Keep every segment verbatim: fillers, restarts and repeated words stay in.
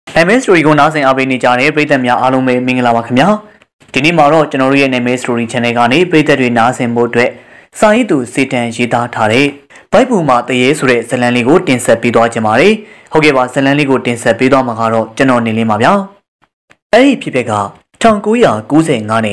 Name story ကိုနားဆင်အားပေးနေကြတဲ့ပရိသတ်များအားလုံးပဲမင်္ဂလာပါခင်ဗျာဒီနေ့မှာတော့ကျွန်တော်တို့ရဲ့ Name story channel ကနေပရိသတ်တွေနားဆင်ဖို့အတွက်စာရေးသူစေတန်ရေးသားထားတဲ့ဘိုက်ပူမှာတရေဆိုတဲ့ဇာတ်လမ်းလေးကိုတင်ဆက်ပေးသွားကြပါမယ်ဟုတ်ကဲ့ပါဇာတ်လမ်းလေးကိုတင်ဆက်ပေးသွားမှာကတော့ကျွန်တော်နေလင်းပါဗျာအဲ့ဒီဖြစ်ပက်က천구백구십오နဲ့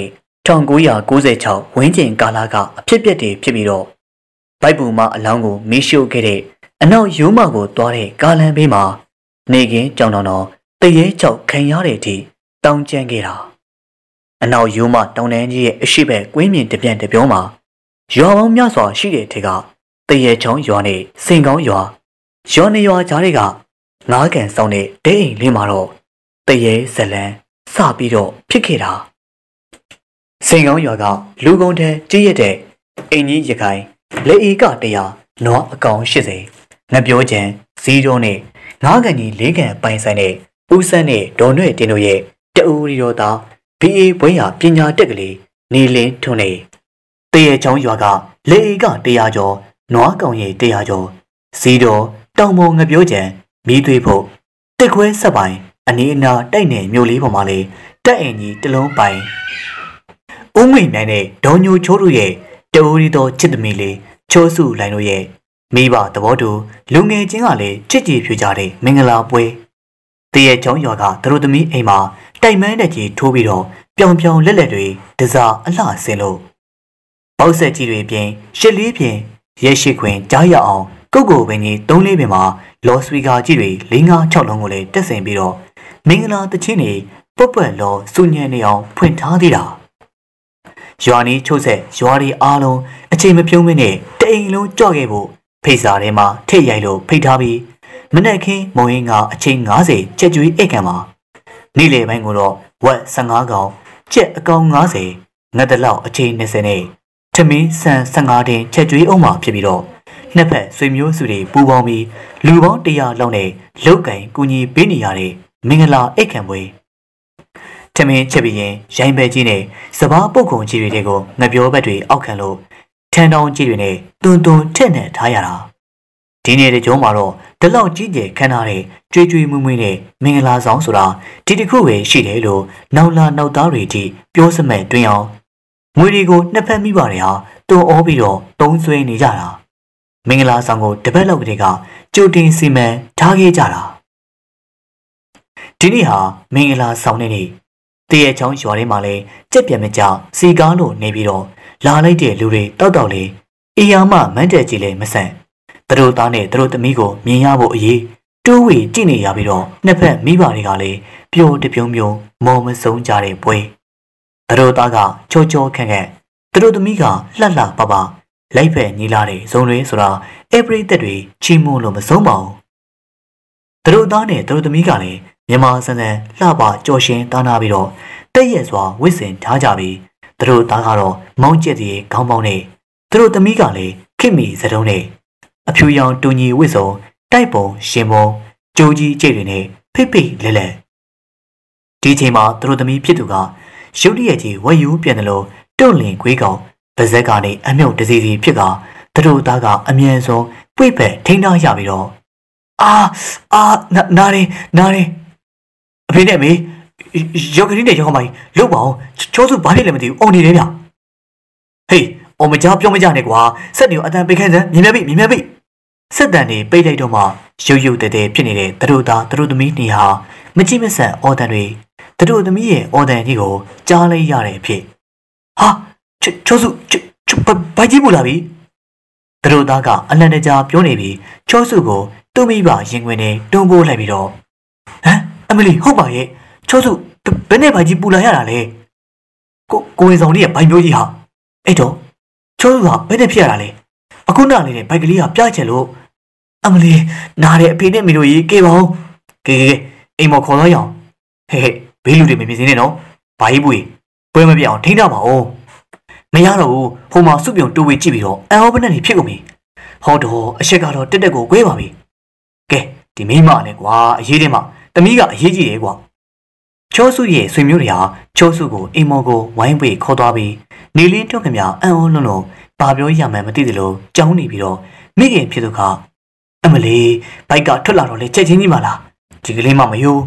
천구백구십၆ဝန်းကျင်ကာလကအဖြစ်ပြက်တွေဖြစ်ပြီးတော့ဘိုက်ပူမှာအလောင်းကိုမီးရှို့ခဲ့တဲ့အနောက်ရိုးမကိုတွားတဲ့ကာလန်ဘေးမှာနေကင်းကြောင်တော်တော်တရေကြောက်ခံရတဲ့အထိတောင်းကျမ်းခဲ့တာအနောက်ရိုးမတောင်တန်းကြီးရဲ့အရှိဘက်ကွင်းမြင်တပြန့်တပြောမှာရွာပေါင်းများစွာရှိတဲ့ထက်ကတရေချောင်းရွာနဲ့စင်ကောင်းရွာရွာနေရွာကြားတွေကငားကန်ဆောင်တဲ့ဒဲအိမ်လေးမှာတော့တရေဇလန်းစပြီးတော့ဖြစ်ခဲ့တာစင်ကောင်းရွာကလူကုန်တဲ့ကြီးရတဲ့အင်ကြီးရခိုင်လက်အေကတရာနွားအကောင်၈၀ငပြောချံဇီးတော်နဲ့ငားကန်ကြီးလေးကန်ပိုင်ဆိုင်တဲ့ဦးစန်းနဲ့ဒေါ်နွဲ့တင်တို့ရဲ့တအူရီတော်သား ဘီ အေ ဘွဲ့ရပညာတက်ကလေးနေလင်းထွန်းနေတရေချောင်းရွာကလက်အေကတရာကျော်နွားကောင်ရဲ့တရာကျော်ဇီးတော်တောင်ပေါ်ငပြောချံမီးသွေးဖို့တက်ခွဲဆက်ပိုင်အနီးအနားတိုက်နယ်မြို့လေးပေါ်မှာလေတက်အင်ကြီးတလုံးပိုင်ဦးမိန်နိုင်တဲ့ဒေါ်ညိုချိုးတို့ရဲ့တအူရီတော်ချစ်သမီးလေးချိုးစုလိုင်တို့ရဲ့မိဘသဘောတူလူငယ်ချင်းကလည်းချစ်ကြည်ဖြူကြတဲ့မင်္ဂလာပွဲတရေချောင်းရွာကသူတို့သမီးအိမ်မှာတိုက်မန်းတက်ကြီးထိုးပြီးတော့ပြောင်ပြောင်လက်လက်တွေတစားအလှဆင်းလို့ပေါက်ဆက်ကြီးတွေပြင်ရှစ်လေးပြင်ရဲရှိခွင်ကြားရအောင်ကုတ်ကိုပင်ကြီးသုံးလေးပင်မှာလော်စပီကာကြီးတွေ၄၅၆လုံးကိုလည်းတက်ဆင်ပြီးတော့မင်္ဂလာတချင်းတွေပုတ်ပွက်လော်စူညံနေအောင်ဖွင့်ထားသေးတာရွာနီးချိုးဆက်ရွာတွေအားလုံးအချိန်မပြုံးမနဲ့တအိမ်လုံးကြော့ခဲ့ဖို့ဖိတ်စာထဲမှာထိတ်ရိုက်လို့ဖိတ်ထားပြီးမနေ့ကမုံရင်းကအချိန်၅၀ချက်ကျွေးအိတ်ခံမှာနေ့လေပိုင်းကတော့ဝက်၁၅ကောင်ကြက်အကောင်၅၀ငတ်တလောက်အချိန်၂၀နဲ့ထမင်းဆန်၁၅တင်ချက်ကျွေးအောင်မှာဖြစ်ပြီးတော့နှစ်ဖက်ဆွေမျိုးစုတွေပူပေါင်းပြီးလူပေါင်းတရာလောက်နဲ့လုတ်ကင်ကူညီပေးနေရတဲ့မင်္ဂလာအိတ်ခံပွဲထမင်းချက်ပြီးရင်ရိုင်းပဲကြီးနဲ့စပားပုတ်ခုံကြီးတွေကိုငပြောဘက်တွေအောက်ခံလို့ထန်တောင်ကြီးတွေနဲ့တွန်းတွန်းထက်နဲ့ထားရတာဒီနေ့တကြုံမှာတော့ဒီလောက်ကြီးကျယ်ခမ်းနားတဲ့ကြွေးကြွေးမွေးမွေးနဲ့မင်္ဂလာဆောင်ဆိုတာဒီတစ်ခုပဲရှိတယ်လို့နောက်လာနောက်သားတွေကြီးပြောစမဲ့တွင်အောင်ငွေတွေကိုနှစ်ဖက်မိပါတယ်ဟာတွန်းအောပြီးတော့တုံးဆွဲနေကြတာမင်္ဂလာဆောင်ကိုတပတ်လောက်ကတည်းကကြိုတင်စီမံထားခဲ့ကြတာဒီနေ့ဟာမင်္ဂလာဆောင်တဲ့နေ့တရေချောင်းရွာထဲမှာလဲကြက်ပြက်မကြစီကားလို့နေပြီးတော့လာလိုက်တဲ့လူတွေတောက်တောက်လေးအေးရမမန်းတက်ကြီးလဲမဆန့်သူတို့သားနဲ့သူတို့သမီးကိုမြင်ရဖို့အရေးတိုးဝေကြည့်နေရပြီးတော့နှစ်ဖက်မိဘတွေကလည်းပျော်တပြုံးပြုံးမော်မဆုံးကြတဲ့ပွဲသူတို့သားကချောချောခန့်ခန့်သူတို့သမီးကလှလှပပလိုက်ဖက်ညီလာတဲ့ဇုံတွေဆိုတာအပရိသတ်တွေချီးမွမ်းလို့မဆုံးပါဘူးသူတို့သားနဲ့သူတို့သမီးကလည်းမြန်မာစံစံလှပကြော်ရှင်တားနာပြီးတော့တက်ရက်စွာဝစ်စင်ထားကြပြီးသူတို့သားကတော့မောင်းကျက်တဲ့ခေါင်းပေါင်းနဲ့သူတို့သမီးကလည်းခိမီစတုံးနဲ့အဖြူရောင်တူညီဝစ်စုံတိုက်ပုံရှင်ပုံကြိုးကြီးကြိတ်တွေနဲ့ဖိဖိလဲလဲဒီချိန်မှာသူတို့သမီးဖြစ်သူကရုတ်တရက်ကြီးဝက်ယူပြန်တယ်လို့တွန့်လင်ခွေးကောင်ဗဇက်ကနေအမြုပ်တစီစီဖြစ်ကသူတို့သားကအမြန်ဆုံးပွေ့ဖက်ထိန်းထားရပြီးတော့အာအာနားရီနားရီအဖေနဲ့မေရောက်ကလေးနဲ့ရောက်ကမိုင်းလုတ်ပါအောင်ချောစုဘာဖြစ်လဲမသိဘူးအော်နေတယ်ဗျဟေးအော်မကြပြောမကြနဲ့ကွာစက်နေအတန်ပိတ်ခိုင်းစမ်းမြင်မြတ်ပြီမြင်မြတ်ပြီစက်တန်နေပိတ်လိုက်တော့မှရုပ်ရုပ်တဲတဲဖြစ်နေတဲ့သူတို့သားသူတို့သမီးနေဟာမကြည့်မဆန်အော်တန်တွေသူတို့သမီးရဲ့အော်တန်ကြီးကိုကြားလိုက်ရတဲ့အဖြစ်ဟာချောစုဘာကြီးပူလာပြီသူတို့သားကအလန့်တကြားပြောနေပြီးချောစုကိုသူ့မိဘရင်ခွင်နဲ့တွန်းပိုးလိုက်ပြီးတော့ဟမ်အမလီဟုတ်ပါရဲ့ချောစုဘယ်နဲ့ဘာကြီးပူလာရတာလဲကိုကိုဝင်ဆောင်လေးရဲ့ဘိုင်မျိုးကြီးဟာအဲ့တော့ချောစုကဘယ်နဲ့ဖြစ်ရတာလဲအခုနားလေးနဲ့ဘိုက်ကလေးကပြချင်လို့အမလီနားတဲ့အဖေနဲ့မိတို့ကြီးကေပါအောင်ကေကေအိမ်မခေါ်တော့ရအောင်ဟဲ့ဟဲ့ဘေးလူတွေမမြင်စင်းနဲ့နော်ဘာကြီးပွေပွဲမပြအောင်ထိန်းထားပါဦးမရတော့ဘူးဟိုမှာစုပြုံတိုးဝေးကြည့်ပြီးတော့အန်ဟောပနဲ့နေဖြစ်ကုန်ပြီဟောတော့အချက်ကတော့တက်တက်ကိုကွဲပါပြီကဲဒီမိမနဲ့ကွာအရေးတင်မှတမီးကအရေးကြီးတယ်ကွာချောစုရဲ့ဆွေမျိုးတွေဟာချောစုကိုအိမ်မော်ကိုဝိုင်းပွေခေါ်သွားပြီးနေလင်းထုတ်ခင်ဗျာအန်ဟောလုံးလုံးဘာပြောရမှန်းမသိသလိုကြောင်းနေပြီးတော့မိခင်ဖြစ်သူကအမလီဘိုက်ကထွက်လာတော့လေချက်ချင်းကြီးပါလားဒီကလေးမှမယိုး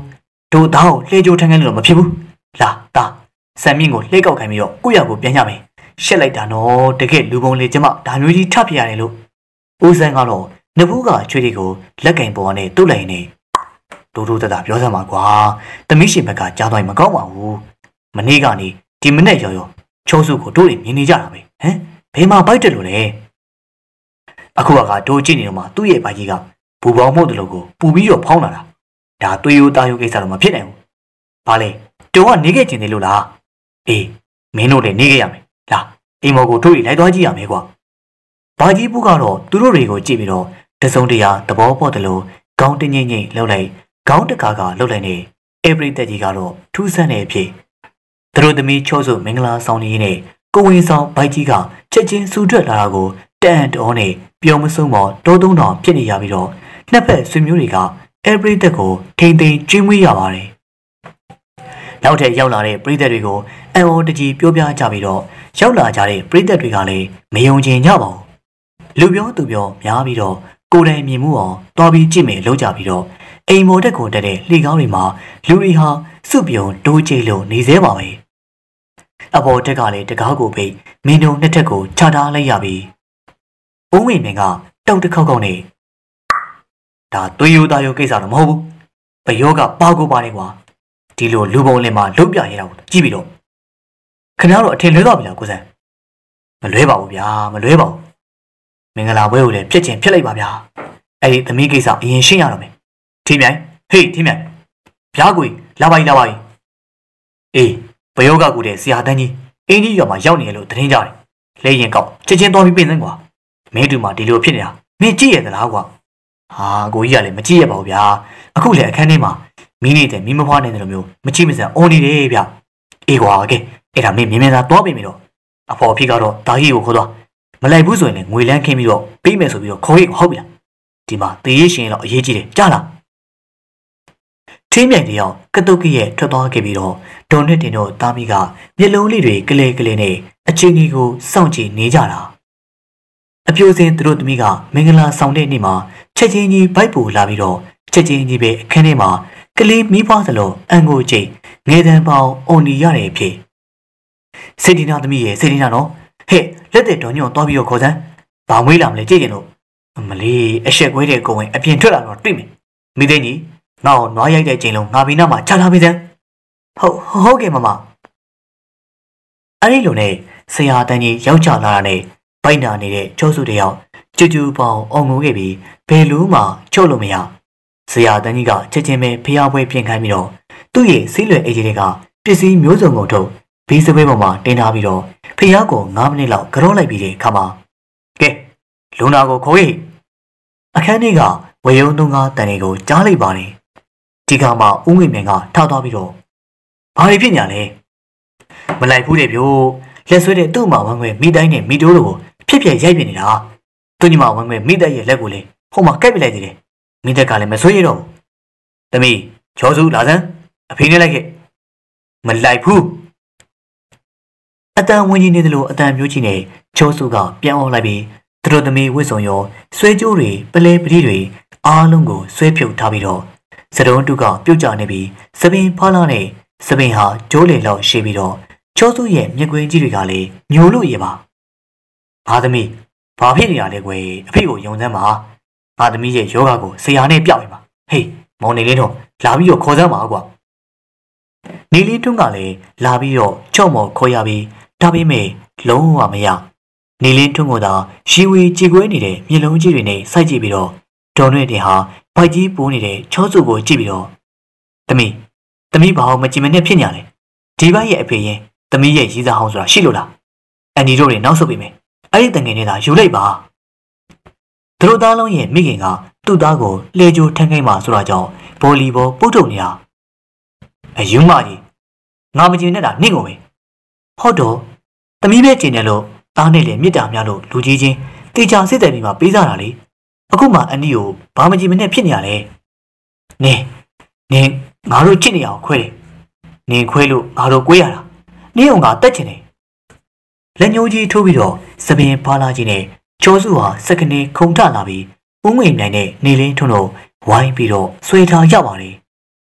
တို့သားကိုလှဲကြိုးထန်းခိုင်းလို့မဖြစ်ဘူးလာသားဆံမြင့်ကိုလှဲကောက်ခိုင်းပြီးတော့ကိုယ့်ရောက်ကိုပြန်ကြမယ်ရှက်လိုက်တာနော်တကယ်လူပုံလေးကျမဒါမျိုးကြီးထပ်ပြရတယ်လို့ဦးစန်းကတော့နဘူးကချွေးတွေကိုလက်ကင်ပေါ်ကနေတုတ်လိုက်နေဒိုးဒိုးတတာပြောစမ်းပါကွာသမီးရှင်ဘက်ကကြားသွားရင်မကောင်းပါဘူးမနေ့ကနေဒီမနေ့ရော်ရော်ချိုးစုကိုတို့တွေမြင်နေကြတာပဲဟမ်ဘယ်မှာပိုက်တယ်လို့လဲအခုကဒိုးကြည့်နေတော့မှသူ့ရဲ့ဘာကြီးကဘူပေါင်းမို့တလို့ကိုပူပြီးတော့ဖောင်းလာတာဒါသွေးရိုးသားရိုးကိစ္စတော့မဖြစ်နိုင်ဘူးဘာလဲတုံကနေခဲ့ကျင်တယ်လို့လားအေးမင်းတို့လည်းနေခဲ့ရမယ်လာအိမ်မော်ကိုတို့တွေလိုက်သွားကြည့်ရမယ်ကွာဘာကြီးဘူးကတော့သူတို့တွေကိုကြည့်ပြီးတော့တစုံတရာသဘောပေါက်တယ်လို့ခေါင်းတင်းငိမ့်ငိမ့်လှုပ်လိုက်ခေါင်းတကာကလှုပ်လိုက်နေအေပရိတက်ကြီးကတော့ထူးဆန်းနေဖြစ်သူတို့သမီးချောစုမင်္ဂလာဆောင်နေနဲ့ကိုဝင်ဆောင်ဘိုက်ကြီးကချက်ချင်းစူထွက်လာတာကိုတန်တော်နဲ့ပြုံးမဆုံးပေါ်တိုးတုံးတော်ဖြစ်နေရပြီးတော့နှစ်ဖက်ဆွေမျိုးတွေကအေပရိတက်ကိုထိမ့်သိမ်းကျွေးမွေးရပါတယ်နောက်ထပ်ရောက်လာတဲ့ပရိသတ်တွေကိုအံ့ဩတကြီးပြောပြကြပြီးတော့ရောက်လာကြတဲ့ပရိသတ်တွေကလည်းမယုံချင်ကြပါဘူးလူပြောသူပြောများပြီးတော့ကိုယ်တိုင်မြင်မှုအောင်တွားပြီးကြည့်မယ်လို့ကြပြီးတော့အိမ်မော်တက်ကိုတက်တဲ့လှေကောင်းတွေမှာလူတွေဟာစုပြုံတိုးကျိတ်လို့နေသေးပါပဲအပေါ်တက်ကလည်းတကားကိုပိတ်မင်းတို့နှစ်ထက်ကိုခြားထားလိုက်ရပြီအုံးဝင်မင်းကတောက်တစ်ခေါက်ခေါက်နဲ့ဒါသွေးရိုးသားရိုးကိစ္စတော့မဟုတ်ဘူးဘယောကပါကိုပါတယ်ကွာဒီလိုလူပုံလင်မှာလုတ်ပြရတာကိုကြည့်ပြီးတော့ခင်ဗျားတို့အထင်လွဲသွားပြီလားကိုစံမလွဲပါဘူးဗျာမလွဲပါဘူးမင်္ဂလာပွဲကိုလည်းဖြစ်ချင်ဖြစ်လိုက်ပါဗျာအဲ့ဒီသမီးကိစ္စအရင်ရှင်းရတော့မယ်ထင်းမြိုင်ဟေးထင်းမြိုင်ဗျာကိုလာပါ ਈ လာပါ ਈ အေးဘယောကကူတဲ့ဆရာတန်းကြီးအင်းကြီးရွာမှာရောက်နေရလို့သတင်းကြတယ်လဲရင်ကောက်ချက်ချင်းသွားပြီးပြင်စမ်းကွာမင်းတို့မှဒီလိုဖြစ်နေတာမင်းကြည့်ရသလားကွာဟာကိုကြီးကလည်းမကြည့်ရပါဘူးဗျာအခုလေအခန်းထဲမှာမင်းနေတဲ့မိမဖွားနေတဲ့လိုမျိုးမကြည့်မစမ်းအော်နေတယ်ဗျအေးကွာကဲအဲ့ဒါမင်းမြင်မြင်သာသွားပြင်ပြီတော့အဖော်ဖြစ်ကတော့တာကြီးကိုခေါ်သွားမလိုက်ဘူးဆိုရင်လည်းငွေလန်းခင်းပြီးတော့ပေးမယ်ဆိုပြီးတော့ခေါ်ရဟုတ်ပြီလားဒီမှာတေးရရှင်တော့အရေးကြီးတယ်ကြားလားထင်းမြိုင်တယောက်ကတုတ်ကရဲ့ထွက်သွားခဲ့ပြီးတော့ဒေါ်နဲ့တင်တို့တာမီကမျက်လုံးလေးတွေကလေးကလေးနဲ့အချင်းကြီးကိုစောင့်ကြည့်နေကြတာအပြိုစင်သူတို့သမီးကမင်္ဂလာဆောင်တဲ့နေ့မှာချက်ချင်းကြီးဘိုက်ပူလာပြီးတော့ချက်ချင်းကြီးပဲအခန်းထဲမှာကလေးမိဖွားစလုံးအန်ကိုကျိတ်ငယ်တန်းပေါင်းအုံနီရတယ်ဖြစ်စေတီနာသမီးရဲ့စေတီနာနော်ဟဲ့လက်တဲ့တော်ညွန့်သွားပြီးတော့ခေါ်စမ်းဘာမွေးလာမလဲကြည့်ကြလို့မလေးအရှက်ကွဲတဲ့ကုံဝင်အပြင်ထွက်လာတော့တွေ့မယ်မိသိကြီးငါ့ကိုနွားရိုက်တဲ့ချိန်လုံးငါဘီနာမှာချလာပေးစမ်းဟုတ်ဟုတ်ကဲ့မမအဲ့ဒီလိုနဲ့ဆရာတန်းကြီးရောက်ချလာတာနဲ့ဘိုက်နာနေတဲ့ကျောစုတယောက်ကျူကျူပေါင်းအောင်ငိုခဲ့ပြီးဘယ်လိုမှချုပ်လို့မရဆရာတန်းကြီးကချက်ချင်းပဲဖျားပွဲပြင်ခိုင်းပြီးတော့သူ့ရဲ့စီးလွယ်အေဂျီတွေကပစ္စည်းမျိုးစုံကိုထုတ်ဘီးစပွဲပေါ်မှာတင်ထားပြီးတော့ဖျားကိုငါးမိနစ်လောက်ကြောလိုက်ပြီးတဲ့ခါမှာကဲလူနာကိုခေါ်ရေးအခန်းထဲကဝေယုံသုံးကားတန်တွေကိုကြားလိုက်ပါတယ်ဒီကမှဦးငွေမြင်ကထောက်သွားပြီးတော့ဘာတွေဖြစ်ညာလဲမလိုက်ဘူးတဲ့ဗျို့လက်ဆွဲတဲ့သူ့မှာဝမ်းခွဲမိတိုင်းနဲ့မိတိုးတို့ကိုဖြစ်ဖြစ်ရိုက်ပြနေတာသူညီမဝမ်းခွဲမိတဲ့ရဲ့လက်ကိုလေဟိုမှာကက်ပြလိုက်သေးတယ်မိတက်ကလည်းမဆွေးရတော့ဘူးသမီးချောစုလာစမ်းအဖေနဲ့လိုက်ခဲ့မလိုက်ဘူးအတန်ဝင်ကြီးနေတယ်လို့အတန်မျိုးကြီးနဲ့ချောစုကပြန်အောင်လိုက်ပြီးသူတို့သမီးဝစ်စုံရောဆွဲကြိုးတွေပလဲပတိတွေအားလုံးကိုဆွဲဖြုတ်ထားပြီးတော့စတုံးတုကပြုတ်ကျနေပြီးစပင်ဖားလာနဲ့စပင်ဟာဂျိုးလေလောက်ရှိပြီးတော့ချောစုရဲ့မြက်ကွင်းကြီးတွေကလည်းညိုလို့ရပါငါသမီးဘာဖြစ်နေရလဲကွယ်အဖေကိုယုံစမ်းပါငါသမီးရဲ့ယောဂကိုဆရာနဲ့ပြပေးပါဟေးမောင်နေလေးတော့လာပြီးတော့ခေါ်စမ်းပါကွာနေလေးတွန်းကလည်းလာပြီးတော့ချော့မော်ခေါ်ရပြီးဒါပေမဲ့လုံးဝမရနေလေးတွန်းကသာရီဝေကြည်ကွဲနေတဲ့မျက်လုံးကြီးတွေနဲ့စိုက်ကြည့်ပြီးတော့ဒေါ်နဲ့တင်ဟာဘိုက်ကြီးပိုးနေတဲ့ချောစုကိုကြည့်ပြီးတော့သမီးသမီးဘာလို့မကြည်မနဲ့ဖြစ်ညာလဲဒီဘက်ရဲ့အဖေရင်သမီးရဲ့ရည်စားဟောင်းဆိုတာရှိလို့လားအန်ဒီတို့တွေနောက်ဆုတ်ပေးမယ်အဲ့ဒီတငယ်နေတာယူလိုက်ပါသူတို့သားလုံးရဲ့မိခင်ကသူ့သားကိုလှေကြိုထန်းခိုင်းမှဆိုတာကြောင့်ဗော်လီဘောပုတ်ထုတ်နေတာအယူမကြီးငါမကြည်နဲ့တာနင့်ကိုပဲဟုတ်တော့သမီးပဲကျင်တယ်လို့သားနဲ့လေမြစ်တာများလို့လူကြီးချင်းတေချာစစ်တယ်ပြီးမှပေးစားတာလေအခုမှအန်ဒီကိုဘာမကြည်မနဲ့ဖြစ်နေရလဲနင်းနင်းငါတို့ချစ်နေအောင်ခွဲတယ်နင်းခွဲလို့ငါတို့ကွေးရတာနင်းအောင်ကတက်ချင်တယ်လက်ညှိုးကြီးထိုးပြီးတော့စပင်ဖားလာကြီးနဲ့ချောစုဟာစက္ကနေခုန်ထလာပြီးဦးငွေနိုင်နဲ့နေလင်းထွန်းတို့ဝိုင်းပြီးတော့ဆွေထားရပါတယ်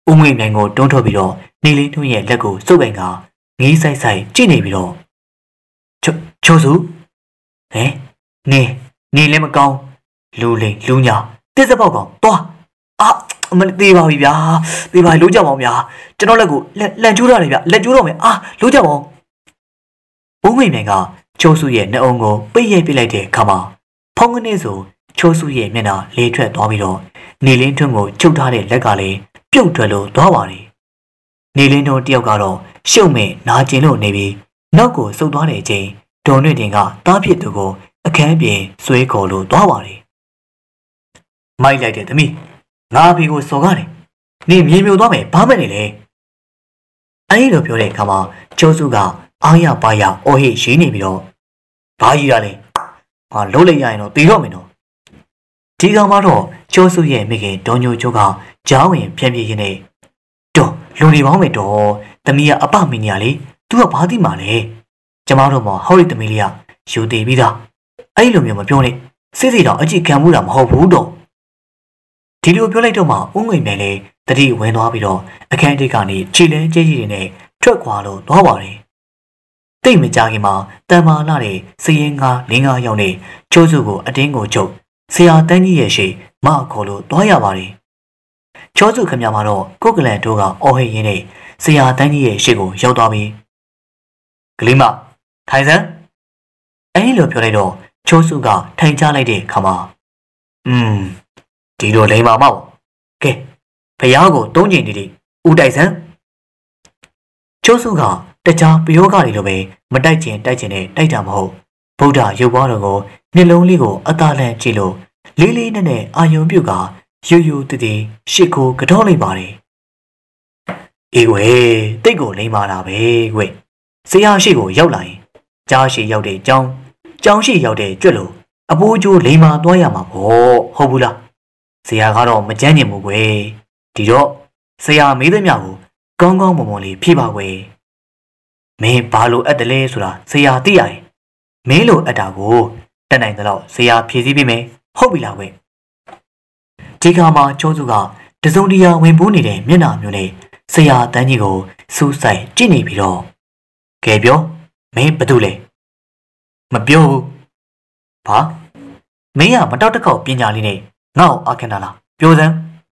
ဦးငွေမြိုင်ကိုတွန်းထုတ်ပြီးတော့နေလင်းထွန်းရဲ့လက်ကိုစုပ်ကန်ကငေးဆိုင်ဆိုင်ကြည့်နေပြီးတော့ချိုချိုးစုဟဲနေနေလည်းမကောင်းလူလိမ်လူညာတစ်စပေါက်ကောင်သွားအာမသေးပါဘူးဗျာသေးပါလို့ကြပါအောင်ဗျာကျွန်တော်လက်ကိုလန်ကျိုးရတယ်ဗျလက်ကျိုးတော့မယ်အာလို့ကြပါအောင်ဦးငွေမြိုင်ကချိုးစုရဲ့နှအုံကိုပိတ်ရိုက်ပစ်လိုက်တဲ့အခါမှာဖုံးကနေဆိုချိုးစုရဲ့မျက်နှာလေးထွက်သွားပြီးတော့နေလင်းထွန်းကိုချုပ်ထားတဲ့လက်ကလည်းပြုတ်ထွက်လို့သွားပါတယ်နေလင်းထွန်းတယောက်ကတော့ရှုပ်မဲ့နာကျင်လို့နေပြီးနောက်ကိုဆုတ်သွားတဲ့အချိန်ဒေါ်နှွေတင်ကတားဖြစ်သူကိုအခန်းပြင်ဆွဲခေါ်လို့သွားပါတယ်မိုက်လိုက်တဲ့သမီးငါအဖေကိုစော်ကားတယ်နေမြေမြုပ်သွားမယ်ဘာမှနေလဲအဲ့လိုပြောတဲ့အခါမှာချိုးစုကအားရပါရအော်ဟစ်ရေးနေပြီးတော့ဘာကြီးရလဲငါလုံးလိုက်ရရင်တော့တေတော့မယ်နော်ဒီကောင်ကတော့ချိုးစုရဲ့မိခင်ဒေါ်ညိုချိုးကကြားဝင်ဖြန့်ပြရင်းနဲ့တော်လူတွေပေါင်းမယ်တော်သမီးကအပမင်းညာလေသူကဘာသိမှလဲကျမတို့မဟောရီသမီးလေးကယူတည်ပြီးသားအဲ့လိုမျိုးမပြောနဲ့စိတ်စိတ်တော့အကြည့်ခံမှုတာမဟုတ်ဘူးတော့ဒီလိုပြောလိုက်တော့မှဦးငွေမြိုင်လည်းတတိဝင်သွားပြီးတော့အခန်းထိပ်ကနေခြေလဲကျဲကြီးတွေနဲ့ထွက်ခွာလို့သွားပါတယ်တိတ်မကြခင်မှာတန်မာလာတဲ့စရင်ငါလင်းငါရောက်နေချိုးစုကိုအတင်းကိုချုပ်ဆရာတန်းကြီးရဲ့ရှိမခေါ်လို့သွားရပါတယ်ချိုးစုခမမှာတော့ကိုကလန်တို့ကအော်ဟစ်ရင်းနဲ့ဆရာတန်းကြီးရဲ့ရှိကိုရောက်သွားပြီးကလေးမထိုင်စမ်းအဲ့လိုပြောလိုက်တော့ချိုးစုကထိုင်ချလိုက်တဲ့ခါမှာอืมဒီလိုလိမ္မာမောက်ကဲဖျားကိုသုံးကျင်နေတယ်ဦးတိုက်စမ်းချိုးစုကတခြားပယောဂတွေလိုပဲမတိုက်ကျင်တိုက်ကျင်နဲ့တိုက်တာမဟုတ်ဗုဒ္ဓရုပ်ပွားတော်ကိုနှလုံးလေးကိုအသာလန့်ကြည့်လို့လေးလေးနဲ့နဲ့အာယုံပြုတ်ကယူယူတည်တည်ရှစ်ကိုကတော့လိုက်ပါတယ်အေးကွယ်တိတ်ကိုလိမ္မာတာပဲကွယ်ဆရာရှိကိုရောက်လာရင်ကြားရှိရောက်တဲ့ကျောင်းကျောင်းရှိရောက်တဲ့ကျွတ်လို့အပိုးကျိုးလိမ္မာသွားရမှာပေါ့ဟုတ်ဘူးလားဆရာကတော့မကြမ်းကျင်ဘူးကွယ်ဒီတော့ဆရာမေးသမျှကိုကောင်းကောင်းမွန်မွန်လေးဖြေပါကွယ်မင်းဘာလို့အပ်တယ်လဲဆိုတာဆရာသိရရင်မင်းလိုအပ်တာကိုတက်နိုင်သလောက်ဆရာဖြေစည်းပေးမယ်ဟုတ်ပြီလားကွယ်ဒီကမှာကျောစုကတစုံတရာဝင်ပိုးနေတဲ့မျက်နှာမျိုးနဲ့ဆရာတန်းကြီးကိုစူးစိုက်ကြည့်နေပြီးတော့ကဲပြောမင်းဘာလုပ်လဲမပြောဘူးဘာမင်းကမတောက်တကောက်ပညာလေးနဲ့ငါ့ကိုအခဏလားပြောစမ်း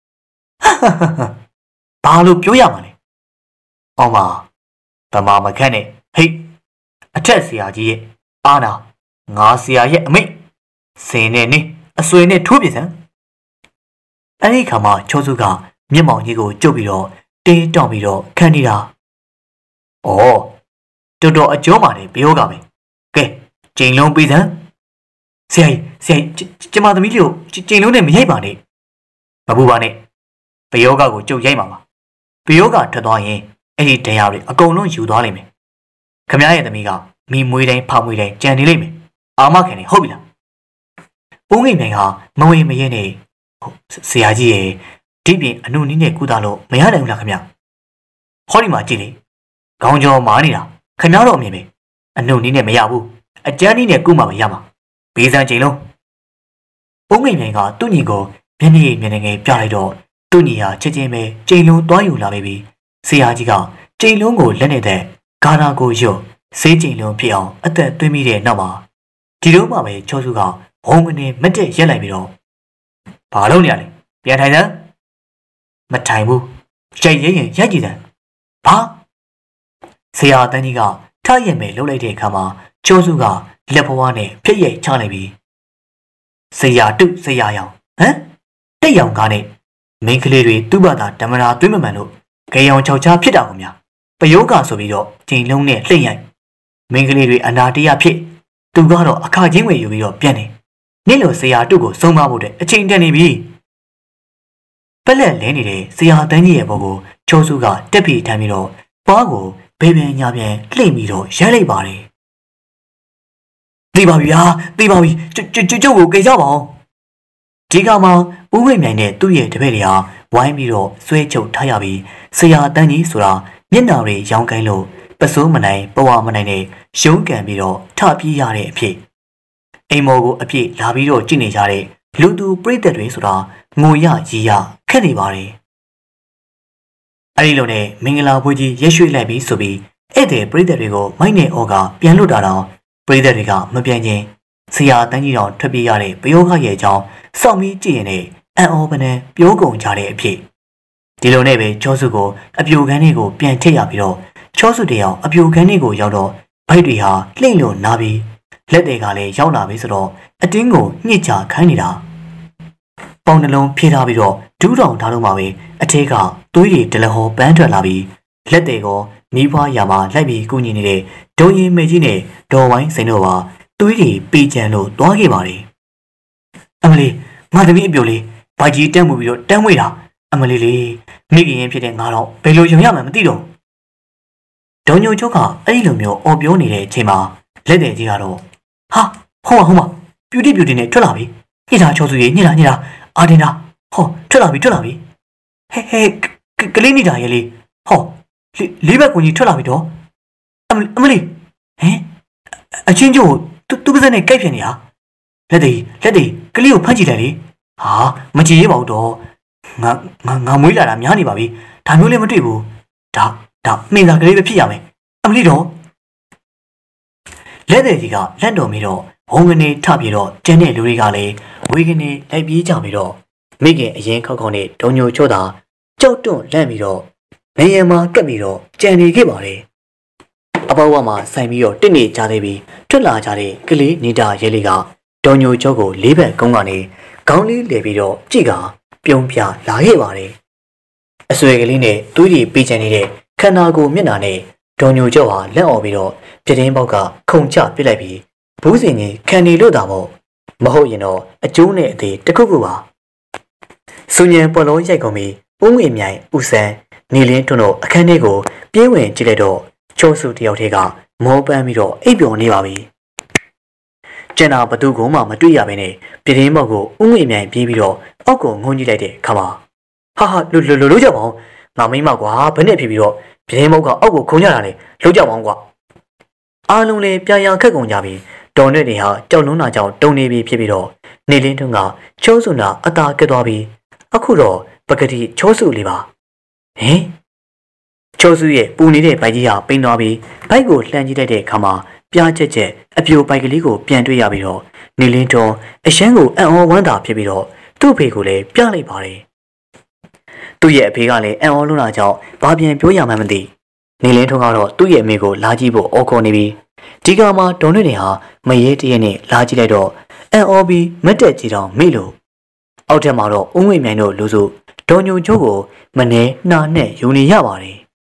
ဘာလို့ပြောရမှာလဲအောင်ပါဗမာမခန့်နဲ့ဟိတ်အထက်ဆရာကြီးရဲ့အာနာငါဆရာရဲ့အမိတ်စင်နဲ့နင်းအဆွေနဲ့ထိုးပြစမ်းအဲ့ဒီခါမှာချိုးစုကမျက်မှောင်ကြီးကိုကျုပ်ပြီးတော့တင်းတောင်းပြီးတော့ခန့်နေတာဩတော်တော်အကျော်မာတယ်ပြောကပဲကဲကျိန်လုံးပေးစမ်းဆရာကြီးဆရာကြီးကျမသမီးလေးကိုကျိန်လုံးနဲ့မရိုက်ပါနဲ့မပူပါနဲ့ပယောဂကိုကျုပ်ရိုက်ပါပါပယောဂထွက်သွားရင်အဲ့ဒီတရားတွေအကုန်လုံးယူသွားလိမ့်မယ်ခမရဲ့သမီးကမိမွေးတိုင်းဖမွေးတိုင်းကြံနေလိမ့်မယ်အာမခံနေဟုတ်ပြီလားဦးငိမ့်နိုင်ဟာမဝေမရဲနဲ့ဆရာကြီးရဲ့ဒီပြင်အနုနည်းနဲ့ကုသလို့မရနိုင်ဘူးလားခမဟောဒီမှာကြည့်လေခေါင်းကြောမာနေတာခမတော့အမြင်ပဲအနုနည်းနဲ့မရဘူးအကျန်းနည်းနဲ့ကုမှမရမှာဘေးစံချိန်လုံးဦးငိမ့်နိုင်ကသူ့ညီကိုမျက်နှာမျက်နှာငယ်ပြလိုက်တော့သူ့ညီဟာချက်ချင်းပဲချိန်လုံးသွားယူလာပြီဆရာကြီးကချိန်လုံးကိုလက်နဲ့တဲ့ဂါနာကိုရုပ်ဆေးချိန်လုံးဖြစ်အောင်အသက်သွင်းမိတဲ့နောက်မှာဒီလိုမှပဲချောစုကဘုံကနေမတက်ရက်လိုက်ပြီးတော့ဘာလုပ်နေရလဲပြန်ထိုင်စမ်းမထိုင်ဘူးကြိတ်ရင်ရိုက်ကြည့်စမ်းဘာဆရာတန်းကြီးကထားရင်ပဲလှုပ်လိုက်တဲ့အခါမှာချောစုကလက်ဘဝနဲ့ဖြည့်ရိုက်ချလိုက်ပြီးဆရာတုဆရာရောင်ဟမ်တက်ရောင်ကားနဲ့မိန်းကလေးတွေသူ့ဘာသာဓမ္မရာသွင်းမမှန်လို့ကြေရောင်ချောက်ချားဖြစ်တာကိုများပယောဂဆိုပြီးတော့ချိန်လုံးနဲ့လှိမ့်ရိုက်မိန်းကလေးတွေအနာတရားဖြစ်သူကတော့အခါချင်းဝယ်ယူပြီးတော့ပြန်နေနေ့လိုဆရာတုကိုဆုံးမဖို့တဲ့အချိန်တန်နေပြီပလက်လဲနေတဲ့ဆရာတန်းကြီးရဲ့ဘောကိုချောစုကတက်ပြီးထမ်းပြီးတော့ပွားကိုဘေးပြန်ညာပြန်လှိမ့်ပြီးတော့ရိုက်လိုက်ပါတယ်သိပါပြီဟာသိပါပြီကျုပ်ကျုပ်ကိုကြေကြပါအောင်ဒီကမှာဦးဝိမြိုင်နဲ့သူ့ရဲ့တပည့်တွေဟာဝိုင်းပြီးတော့ဆွဲချုပ်ထားရပြီးဆရာတန်းကြီးဆိုတာမျက်နှာတွေရောင်းကိုင်းလို့ပစိုးမနိုင်ပဝါမနိုင်နဲ့ရုံးကန်ပြီးတော့ထပြေးရတဲ့အဖြစ်အိမ်မော်ကိုအပြည့်လာပြီးတော့ကြည့်နေကြတဲ့လူသူပြိတ္တတွေဆိုတာငိုရရီရခက်နေပါတယ်အဲ့ဒီလိုနဲ့မင်္ဂလာပွဲကြီးရက်ရွှေ့လိုက်ပြီးဆိုပြီးဧည့်သည်ပရိသတ်တွေကိုမိုက်နဲ့အော်ကပြန်လွတ်တာတော့ပရိသတ်တွေကမပြန်ချင်းဆရာတန်းကြီးတော်ထွက်ပြေးရတဲ့ပယောဂရဲ့အကြောင်းစောင့်ပြီးကြည့်ရင်လည်းအံ့ဩပနဲ့ပြောကုန်ကြတဲ့အဖြစ်ဒီလိုနဲ့ပဲချောစုကိုအပြိုခန်းလေးကိုပြန်ထည့်ရပြီးတော့ချောစုတယောက်အပြိုခန်းလေးကိုရောက်တော့ဘိုက်တွေဟာလှိမ့်လို့နာပြီးလက်တွေကလည်းရောက်လာပြီဆိုတော့အတင်းကိုညှစ်ချခိုင်းနေတာပေါင်နှလုံးဖြေးထားပြီးတော့ဒူးတောင်ထားတော့မှပဲအထက်ကသွေးတွေဒလဟောပန်းထွက်လာပြီးလက်တွေကနီးပွားရာမှာလိုက်ပြီးကူညီနေတဲ့ဒုံရင်မေကြီးနဲ့ဒေါ်ဝိုင်းစိန်တို့ပါသွေးတွေပေကြံလို့တွားခဲ့ပါတယ်အမလီငါသမီးအပြိုလေးဘိုက်ကြီးတက်မှုပြီးတော့တန်းဝေးတာအမလီလေးမိခင်ရင်ဖြစ်တဲ့ငါတော့ဘယ်လိုယုံရမှန်းမသိတော့ဒုံညိုချုပ်ကအဲ့ဒီလိုမျိုးအော်ပြောနေတဲ့အချိန်မှာလက်တယ်ကြီးကတော့ဟာဟောဟောမပြူတီပြူတီနဲ့ထွက်လာပြီညစ်တာချောစုကြီးညစ်တာညစ်တာအာတင်တာဟောထွက်လာပြီထွက်လာပြီဟဲဟဲကလေးနေတာရဲ့လေဟောလေးဘက်ကူကြီးထွက်လာပြီတော့အမအမလီဟမ်အချင်းကျိုးသူသူပါစနဲ့ကြိုက်ဖြစ်နေတာလက်သေးလက်သေးကလေးကိုဖမ်းကြည့်လိုက်လေဟာမကြည့်ရပါဘူးတော့ငါငါငါမွေးလာတာများနေပါပြီဒါမျိုးလည်းမတွေ့ဘူးဒါဒါနှင်းသာကလေးပဲဖြစ်ရမယ်အမလီတော့လက်သေးကြီးကလက်တော်မီတော့ဘုံကနေထပြေတော့ကျန်တဲ့လူတွေကလည်းဝေကနေလိုက်ပြေးကြပြီးတော့မိခင်အရင်ခောက်ခောက်နဲ့ဒုံညိုချောတာကြောက်တွန့်လန့်ပြီးတော့နေရမှာကပ်ပြီးတော့ကြံနေခဲ့ပါတယ်အပေါဝါမှာဆိုင်ပြီးတော့တစ်နေကြသေးပြီးထွက်လာကြတဲ့ကလေးနေတာရဲလေးကဒုံညိုချောကိုလေးဘက်ကုန်းကနေခေါင်းလေးလဲပြီးတော့ကြည့်ကပြုံးပြလာခဲ့ပါတယ်အဆွေကလေးနဲ့သွေးတွေပေးချင်နေတဲ့ခန္ဓာကိုယ်မျက်နှာနဲ့ဒုံညိုချောဟာလက်အော်ပြီးတော့ပြတင်းပေါက်ကခုန်ချပစ်လိုက်ပြီးဘူးစင်ကြီးခံနေလို့တာမို့မဟုတ်ရင်တော့အကျိုးနဲ့အသေးတခုခုပါစူညံပေါ်လုံးရိုက်ကုန်ပြီးဦးငွေမြိုင်ဦးဆန်းနေလင်းထွန်းတို့အခန်းထဲကိုပြေးဝင်ကြည့်လိုက်တော့ချိုးစုတယောက်တည်းကမောပန်းပြီးတော့အိပ်ပျော်နေပါပြီကျန်တာဘသူကမှမတွေ့ရဘဲနဲ့ပြတင်းပေါက်ကိုဦးငွေမြိုင်ပြေးပြီးတော့အောက်ကိုငုံကြည့်လိုက်တဲ့ခါမှာဟာဟာလူလူလူကြပါအောင်ငါမိမကွာဘယ်နဲ့ဖြစ်ပြီးတော့ပြတင်းပေါက်ကအောက်ကိုခုံကြတာလေလှုပ်ကြပါအောင်ကွာအားလုံးလည်းပြာရန်ခက်ကုန်ကြပြီဒေါ်နဲ့တွေဟာကြောက်လုံးနာကြောင်တုံနေပြီဖြစ်ပြီးတော့နေလင်းထွန်းကချိုးစုနာအသာကက်သွားပြီးအခုတော့ပကတိချိုးစုလေးပါဟင်ချိုးစုရဲ့ပူနေတဲ့ဘိုက်ကြီးဟာပိန်သွားပြီးဘိုက်ကိုလှမ်းကြည့်လိုက်တဲ့အခါမှာပြားချက်ချက်အပြိုဘိုက်ကလေးကိုပြန်တွေ့ရပြီးတော့နေလင်းထွန်းအရှမ်းကိုအံ့ဩဝမ်းသာဖြစ်ပြီးတော့သူ့ဖေကိုလည်းပြလိုက်ပါတယ်သူ့ရဲ့အဖေကလည်းအံ့ဩလွန်းတာကြောင့်ဘာပြန်ပြောရမှန်းမသိနေလင်းထွန်းကတော့သူ့ရဲ့အမေကိုလာကြည့်ဖို့အော်ခေါ်နေပြီးဒီကမှာဒေါ်နဲ့တွေဟာမရဲတရဲနဲ့လာကြည့်လိုက်တော့အန်အော်ဘီမက်တက်ကြီးတောင်မေ့လို့အောက်ထက်မှာတော့ဦးငွေမြိုင်တို့လူစုဒေါ်ညိုချိုးကိုမနေနှာနဲ့ယူနေရပါတယ်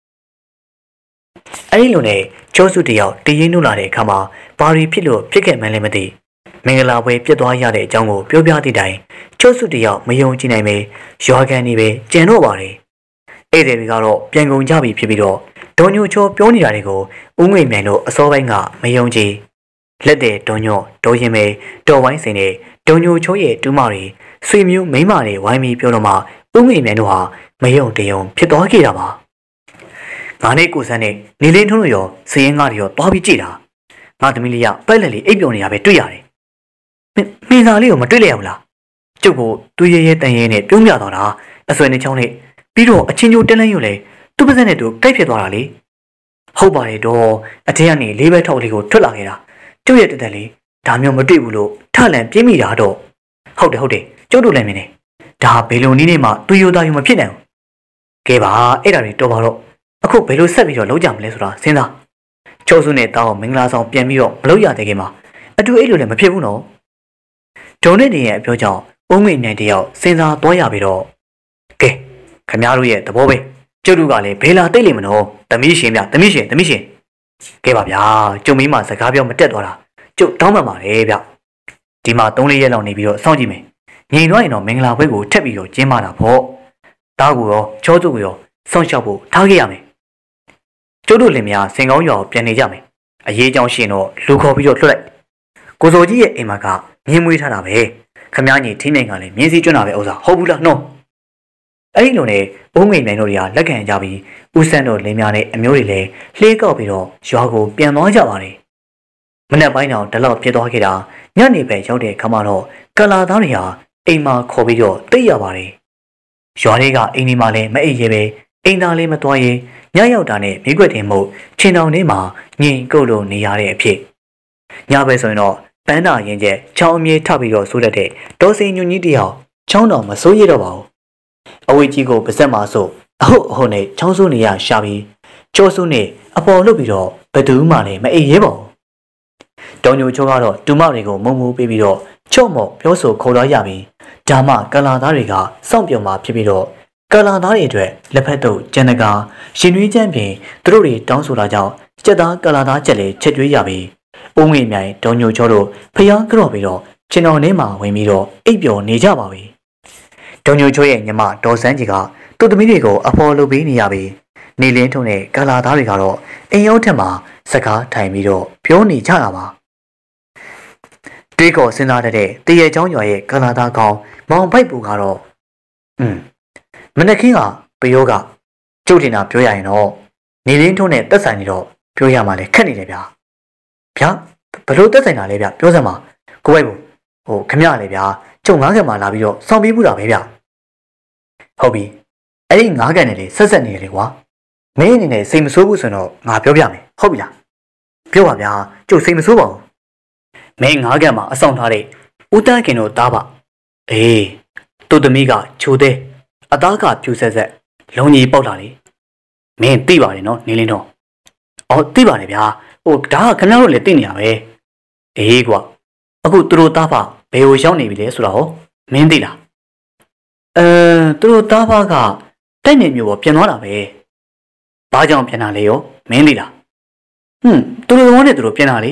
အဲ့ဒီလိုနဲ့ချိုးစုတယောက်တရင်နှုတ်လာတဲ့အခါမှာဘာရီဖြစ်လို့ဖြစ်ခဲ့မှန်းလည်းမသိမင်္ဂလာပွဲပြတ်သွားရတဲ့အကြောင်းကိုပြောပြသည့်တိုင်ချိုးစုတယောက်မယုံကြည်နိုင်ပဲရွာကန်နေပဲကြံတော့ပါတယ်အဲ့ဒီတွေကတော့ပြန်ကုန်ကြပြီဖြစ်ပြီးတော့ဒေါ်ညိုချိုးပြောနေတာတွေကိုဦးငွေမြိုင်တို့အစောပိုင်းကမယုံကြည်လက်တဲ့ဒေါ်ညိုဒေါ်ရင်မဲတော်ဝိုင်းစင်နဲ့ဒေါ်ညိုချိုးရဲ့တူမတွေဆွေမျိုးမိန်းမတွေဝိုင်းပြီးပြောတော့မှဦးငွေမြိုင်တို့ဟာမယုံတယုံဖြစ်သွားခဲ့တာပါငါနဲ့ကိုစန်းနဲ့နေလင်းထွန်းတို့ရောစည်ရင်ကားတွေရောတွားပြီးကြည့်တာငါသမီးလေးကပက်လက်လေးအိပ်ပျော်နေတာပဲတွေ့ရတယ်မင်းသားလေးကိုမတွေ့လိုက်ရဘူးလားကျုပ်ကိုသူ့ရဲရဲတန်ရဲနဲ့ပြုံးပြသွားတာအဆွေနဲ့ချောင်းနဲ့ပြီးတော့အချင်းချိုးတက်လန့်ရွလဲသူ့ပါးစပ်နဲ့သူကြိုက်ဖြစ်သွားတာလေဟုတ်ပါတယ်တော့အထက်ကနေလေးဘက်ထောက်လေးကိုထွက်လာခဲ့တာကျုပ်ရဲ့တက်တက်လေးဒါမျိုးမတွေ့ဘူးလို့ထလန်ပြင်းမိတာတော့ဟုတ်တယ်ဟုတ်တယ်ကျုပ်တို့လည်းမင်းနေဒါဘယ်လိုနည်းနဲ့မှသူ့ရိုးသားယူမဖြစ်နိုင်ဘူးကဲပါအဲ့ဒါတွေတော်ပါတော့အခုဘယ်လိုဆက်ပြီးတော့လုံးကြမလဲဆိုတာစဉ်းစားချိုးစုနဲ့တောင်းမင်္ဂလာဆောင်ပြန်ပြီးတော့မလုပ်ရတဲ့ခင်မှာအတူအဲ့လိုလည်းမဖြစ်ဘူးနော်ဒုံနဲ့နေရဲ့အပြောကြောင့်အုံးငွေမြိုင်တယောက်စဉ်းစားသွားရပြီးတော့ကဲခမတို့ရဲ့သဘောပဲကျုပ်တို့ကလည်းဘေးလာတိတ်လိမ့်မနော်သမီးရှင်ဗျသမီးရှင်သမီးရှင်ကဲပါဗျာကျုံမင်းမစကားပြောမတက်သွားတာကျုပ်တောင်းပန်ပါတယ်ဗျဒီမှာသုံးလေးရက်လောက်နေပြီးတော့စောင့်ကြည့်မယ်ငြိမ်သွားရင်တော့မင်္ဂလာပွဲကိုထက်ပြီးတော့ကျင်းပတာပေါ့တားကိုရောချောစုကိုရောစောင့်ရှောက်ဖို့ထားခဲ့ရမယ်ကျုပ်တို့လင်မယားစင်ကောင်းရွာကိုပြန်နေကြမယ်အရေးကြောင်းရှင်တော့လူခေါ်ပြီးတော့လွှတ်လိုက်ကိုစောကြီးရဲ့အိမ်မှာကမြင်းမွေးထားတာပဲခမ ्या ညီထိနိုင်ကလည်းမြင်းစည်းကျွန်းတာပဲဥစ္စာဟုတ်ဘူးလားနှောအဲ့ဒီလိုနဲ့ဘုံငိမ်နိုင်တို့တွေကလက်ခံကြပြီးဦးဆန်းတို့လင်းများနဲ့အမျိုးတွေလည်းလှေးကောက်ပြီးတော့ရွာကိုပြန်သွားကြပါတယ်မနေ့ပိုင်းတော့ဒီလောက်ဖြစ်သွားခဲ့တာညနေပဲရောက်တဲ့ခါမှတော့ကလာသားတွေဟာအိမ်မှာခေါ်ပြီးတော့တိတ်ရပါတယ်ရွာတွေကအိမ်ဒီမှာလည်းမအိပ်ရဲပဲအိမ်သားလေးမသွားရင်ညရောက်တာနဲ့မိကွက်တင်မှုချင်းတောင်ထဲမှာငင်ကုတ်လို့နေရတဲ့အဖြစ်ညပဲဆိုရင်တော့ပန်းနာရင်ကျက်ချောင်းအမြေးထပ်ပြီးတော့ဆိုးတတ်တဲ့ဒေါ်စင်ညွန်ကြီးတယောက်ချောင်းတော်မဆိုးရတော့ပါဘူးအဝေးကြီးကိုပါဆက်မှာဆိုအဟုတ်အဟုတ်နဲ့ချောင်းဆိုးနေရရှာပြီးကျော်ဆိုးနဲ့အပေါ်လုတ်ပြီးတော့ဘသူမှလည်းမအိပ်ရဲပါဘူးဒေါ်ညိုချိုးကတော့တူမတွေကိုမုံမှုပေးပြီးတော့ချော့မော့ပြောဆိုခေါ်လာရပြီးဒါမှကလာသားတွေကစောင့်ပြုံမှာဖြစ်ပြီးတော့ကလာသားတွေအတွက်လက်ဖက်တို့ကျန်တကာရှင်နွေးချမ်းပြင်သူတို့တွေတောင်းဆိုတာကြောင့်စက်သားကလာသားချက်လေးချက်ကျွေးရပြီးဦးငွေမြိုင်ဒေါ်ညိုချိုးတို့ဖျားကြော့ပြီးတော့ချင်းတော်ထဲမှာဝင်ပြီးတော့အိပ်ပျော်နေကြပါပြီဒေါ်ညိုချိုးရဲ့ညီမဒေါ်စန်းကြီးကသူ့သမီးတွေကိုအဖော်လုပ်ပေးနေရပြီးနေလင်းထုံနဲ့ကလာသားတွေကတော့အိမ်ရောက်ထက်မှာစကားထိုင်ပြီးတော့ပြောနေကြတာပါတွေးကောစဉ်းစားတတ်တဲ့တရေချောင်းရွာရဲ့ကလာသားကောင်မောင်ဖိုက်ပူကတော့อืมမနက်ခင်းကပယောကကျုပ်တင်တာပြောရရင်တော့နေလင်းထုံနဲ့တက်ဆိုင်နေတော့ပြောရမှလည်းခက်နေတယ်ဗျာဗျာဘလို့တက်ဆိုင်တာလဲဗျပြောစမ်းပါကိုဝိုက်ဘူးဟိုခမရလေဗျာကျုံငါးကံမှာလာပြီးတော့စောင့်ပြီးဘူးတာပဲဗျဟုတ်ပြီအဲ့ဒီငါးကံနဲ့လေဆက်ဆက်နေတယ်လေကွာမင်းအနေနဲ့စိတ်မဆိုးဘူးဆိုတော့ငါပြောပြမယ်ဟုတ်ပြီလားပြောပါဗျာကျုပ်စိတ်မဆိုးပါဘူးမင်းငါးကံမှာအဆောင်ထားတဲ့ဦးတန်းခင်တို့သားပါအေးသူ့သမီးကချိုသေးအသားကဖြူဆက်ဆက်လုံကြီးပေါက်လာလေမင်းသိပါတယ်နော်နေလင်းတော့အော်သိပါတယ်ဗျာဟိုဒါကခဏတော့လေသိနေရပဲအေးကွာအခုသူတို့သားပါဘယ်ကိုရောက်နေပြီလဲဆိုတော့မင်းသိလားအဲသူတို့သားပါကတိုက်နေမျိုးပေါ်ပြန်သွားတာပဲဘာကြောင့်ပြန်လာလဲရောမင်းသိလားဟွန်းသူတို့ဘောနဲ့သူတို့ပြန်လာလေ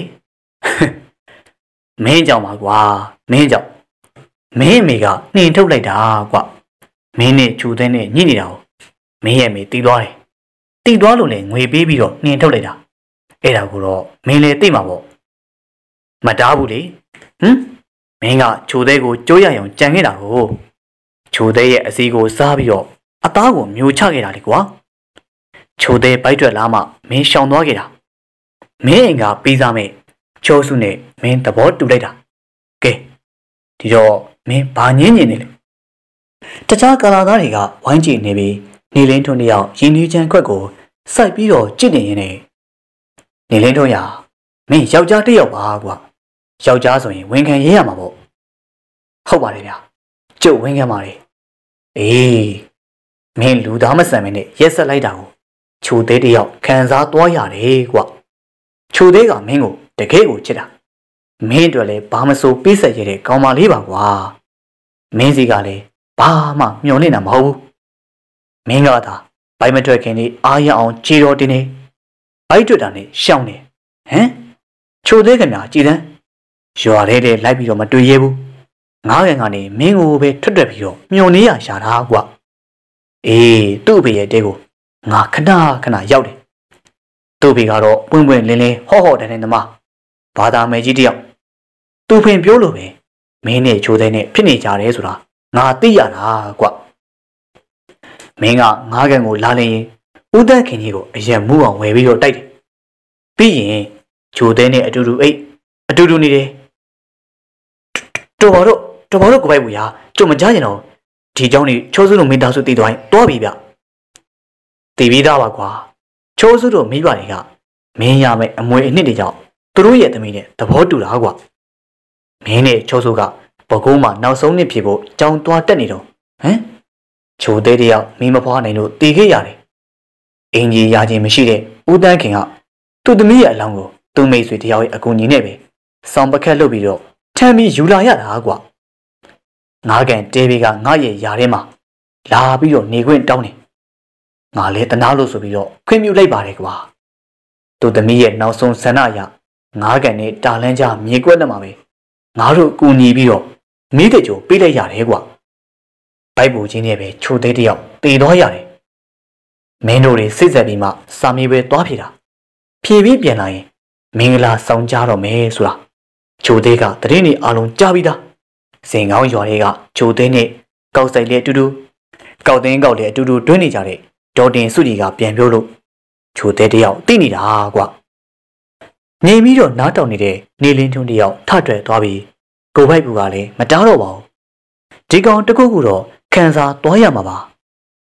မင်းကြောင့်ပါကွာမင်းကြောင့်မင်းအမေကနှင်ထုတ်လိုက်တာကွာမင်းနဲ့ချူသိန်းနဲ့ညှိနေတာကိုမင်းရဲ့အမေတီးသွားတယ်တီးသွားလို့လည်းငွေပေးပြီးတော့နှင်ထုတ်လိုက်တာအဲ့ဒါကိုတော့မင်းလည်းသိမှာပေါ့မတားဘူးလေဟမ်မင်းကချိုသေးကိုကြိုးရအောင်ကြံခဲ့တာကိုချိုသေးရဲ့အစီကိုစားပြီးတော့အသားကိုမျိုးချခဲ့တာလေကွာချိုသေးဘိုက်တွက်လာမှမင်းရှောင်သွားခဲ့တာမင်းအိမ်ကပေးစားမဲ့ချိုးစုနဲ့မင်းသဘောတူလိုက်တာကဲဒီတော့မင်းဘာညင်းညင်နေလဲတခြားကလာသားတွေကဝိုင်းကြည့်နေပြီးနေလင်းထွန်းတယောက်ရင်းနှီးချမ်းခွက်ကိုစိုက်ပြီးတော့ကြည့်နေရင်လည်းနေလင်းထွန်းရမင်းယောက်ျားတစ်ယောက်ပါကွာယောက်ျားဆိုရင်ဝန်ခံရေးရမှာပေါ့ဟုတ်ပါတယ်ဗျာကျုပ်ဝန်ခံပါတယ်အေးမင်းလူသားမဆန်မင်းနဲ့ရက်ဆက်လိုက်တာကိုချိုသေးတယောက်ခံစားသွားရတယ်ကွာချိုသေးကမင်းကိုတကယ်ကိုချစ်တာမင်းတို့လည်းဘာမစိုးပေးဆက်ရတဲ့ကောင်းမလေးပါကွာမင်းစီကလည်းဘာမှမျှော်နေတာမဟုတ်ဘူးမင်းကသာဘိုင်မထွက်ခင်လေးအားရအောင်ကြည်တော်တင်နေဘိုက်တွေ့တာနဲ့ရှောင်းနေဟမ်ချိုသေးခင်များကြည်သန်းရွာလေးလေးလိုက်ပြီးတော့မတွေ့ရဘူးငားကန်ကနေမင်းကိုပဲထွက်ထွက်ပြီးတော့မျောနေရရှာတာကွာအေးသူ့ဘေရဲ့တဲကိုငါခဏခဏရောက်တယ်သူ့ဘေကတော့ပွင့်ပွင့်လင်းလင်းဟော့ဟော့တန်းတန်းသမားဘာသာမယ်ကြီးတယောက်သူဖင်ပြောလို့ပဲမင်းနဲ့ချိုးတဲ့နဲ့ဖြစ်နေကြတယ်ဆိုတာငါသိရတာကွာမင်းကငားကန်ကိုလာလင်းရင်ဦးသက်ခင်ကြီးကိုအရင်မူအောင်ဝယ်ပြီးတော့တိုက်တယ်ပြီးရင်ချိုးတဲ့နဲ့အတူတူအိတ်အတူတူနေတယ်တော်ပါတော့တော်ပါတော့ကိုပိုက်ဘူးရာကျုံမကြားကျင်တော့ဒီเจ้าနေချိုးစုလို့မိသားစုတည်သွားရင်တွားပြီဗျတည်ပြီးသားပါကွာချိုးစုတို့မိဘတွေကမင်းရမယ်အမွေအနှစ်တွေကြောင့်သူတို့ရဲ့သမီးနဲ့သဘောတူတာကွာမင်းနဲ့ချိုးစုကဘကုန်းမှာနောက်ဆုံးနှစ်ဖြစ်ဖို့ကြောင်တွားတက်နေတော့ဟမ်ချိုးသေးတယောက်မိမဖွားနိုင်လို့တည်ခဲ့ရတယ်အင်ကြီးရခြင်းမရှိတဲ့ဦးတန်းခင်ကသူ့သမီးရဲ့အလောင်းကိုသူ့မိတ်ဆွေတယောက်ရဲ့အကူအညီနဲ့ပဲစောင်းပကက်လုပ်ပြီးတော့ထမ်းပြီးယူလာရတာကွာငါးကန်တဲဘေးကငါ့ရဲ့ຢာထဲမှာလာပြီးတော့နေခွင့်တောင်းတယ်ငါလည်းတနာလို့ဆိုပြီးတော့ခွင့်ပြုလိုက်ပါတယ်ကွာသူသမီးရဲ့နောက်ဆုံးဆန္ဒအရငါးကန်နဲ့တာလန်းကြမြေကွက်နဲ့မှာပဲငါတို့ကူညီပြီးတော့မိတဲ့ကြိုပေးလိုက်ရတယ်ကွာဘိုက်ပူချင်းနဲ့ပဲချိုသေးတယောက်တည်သွားရတယ်မင်းတို့တွေစိတ်ဆက်ပြီးမှစာမေးပဲသွားဖြေတာဖြေပြီးပြန်လာရင်မင်္ဂလာဆောင်ကြတော့မယ်ဆိုတာချိုသေးကတရင်နေအလုံးကြားပြီးသားစင်ကောင်းရွာတွေကချိုသေးနဲ့ကောက်ဆိုင်လေးအတူတူကောက်သိန်းကောက်လေးအတူတူတွင်းနေကြတဲ့ဒေါ်တင်စုကြီးကပြန်ပြောလို့ချိုသေးတယောက်သိနေတာကွာနေပြီးတော့နားတောင်နေတဲ့နေလင်းထွန်းတယောက်ထထွက်သွားပြီးကိုပိုက်ပူကလည်းမတားတော့ပါဘူးဒီကောင်တခုခုတော့ခံစားသွားရမှာပါ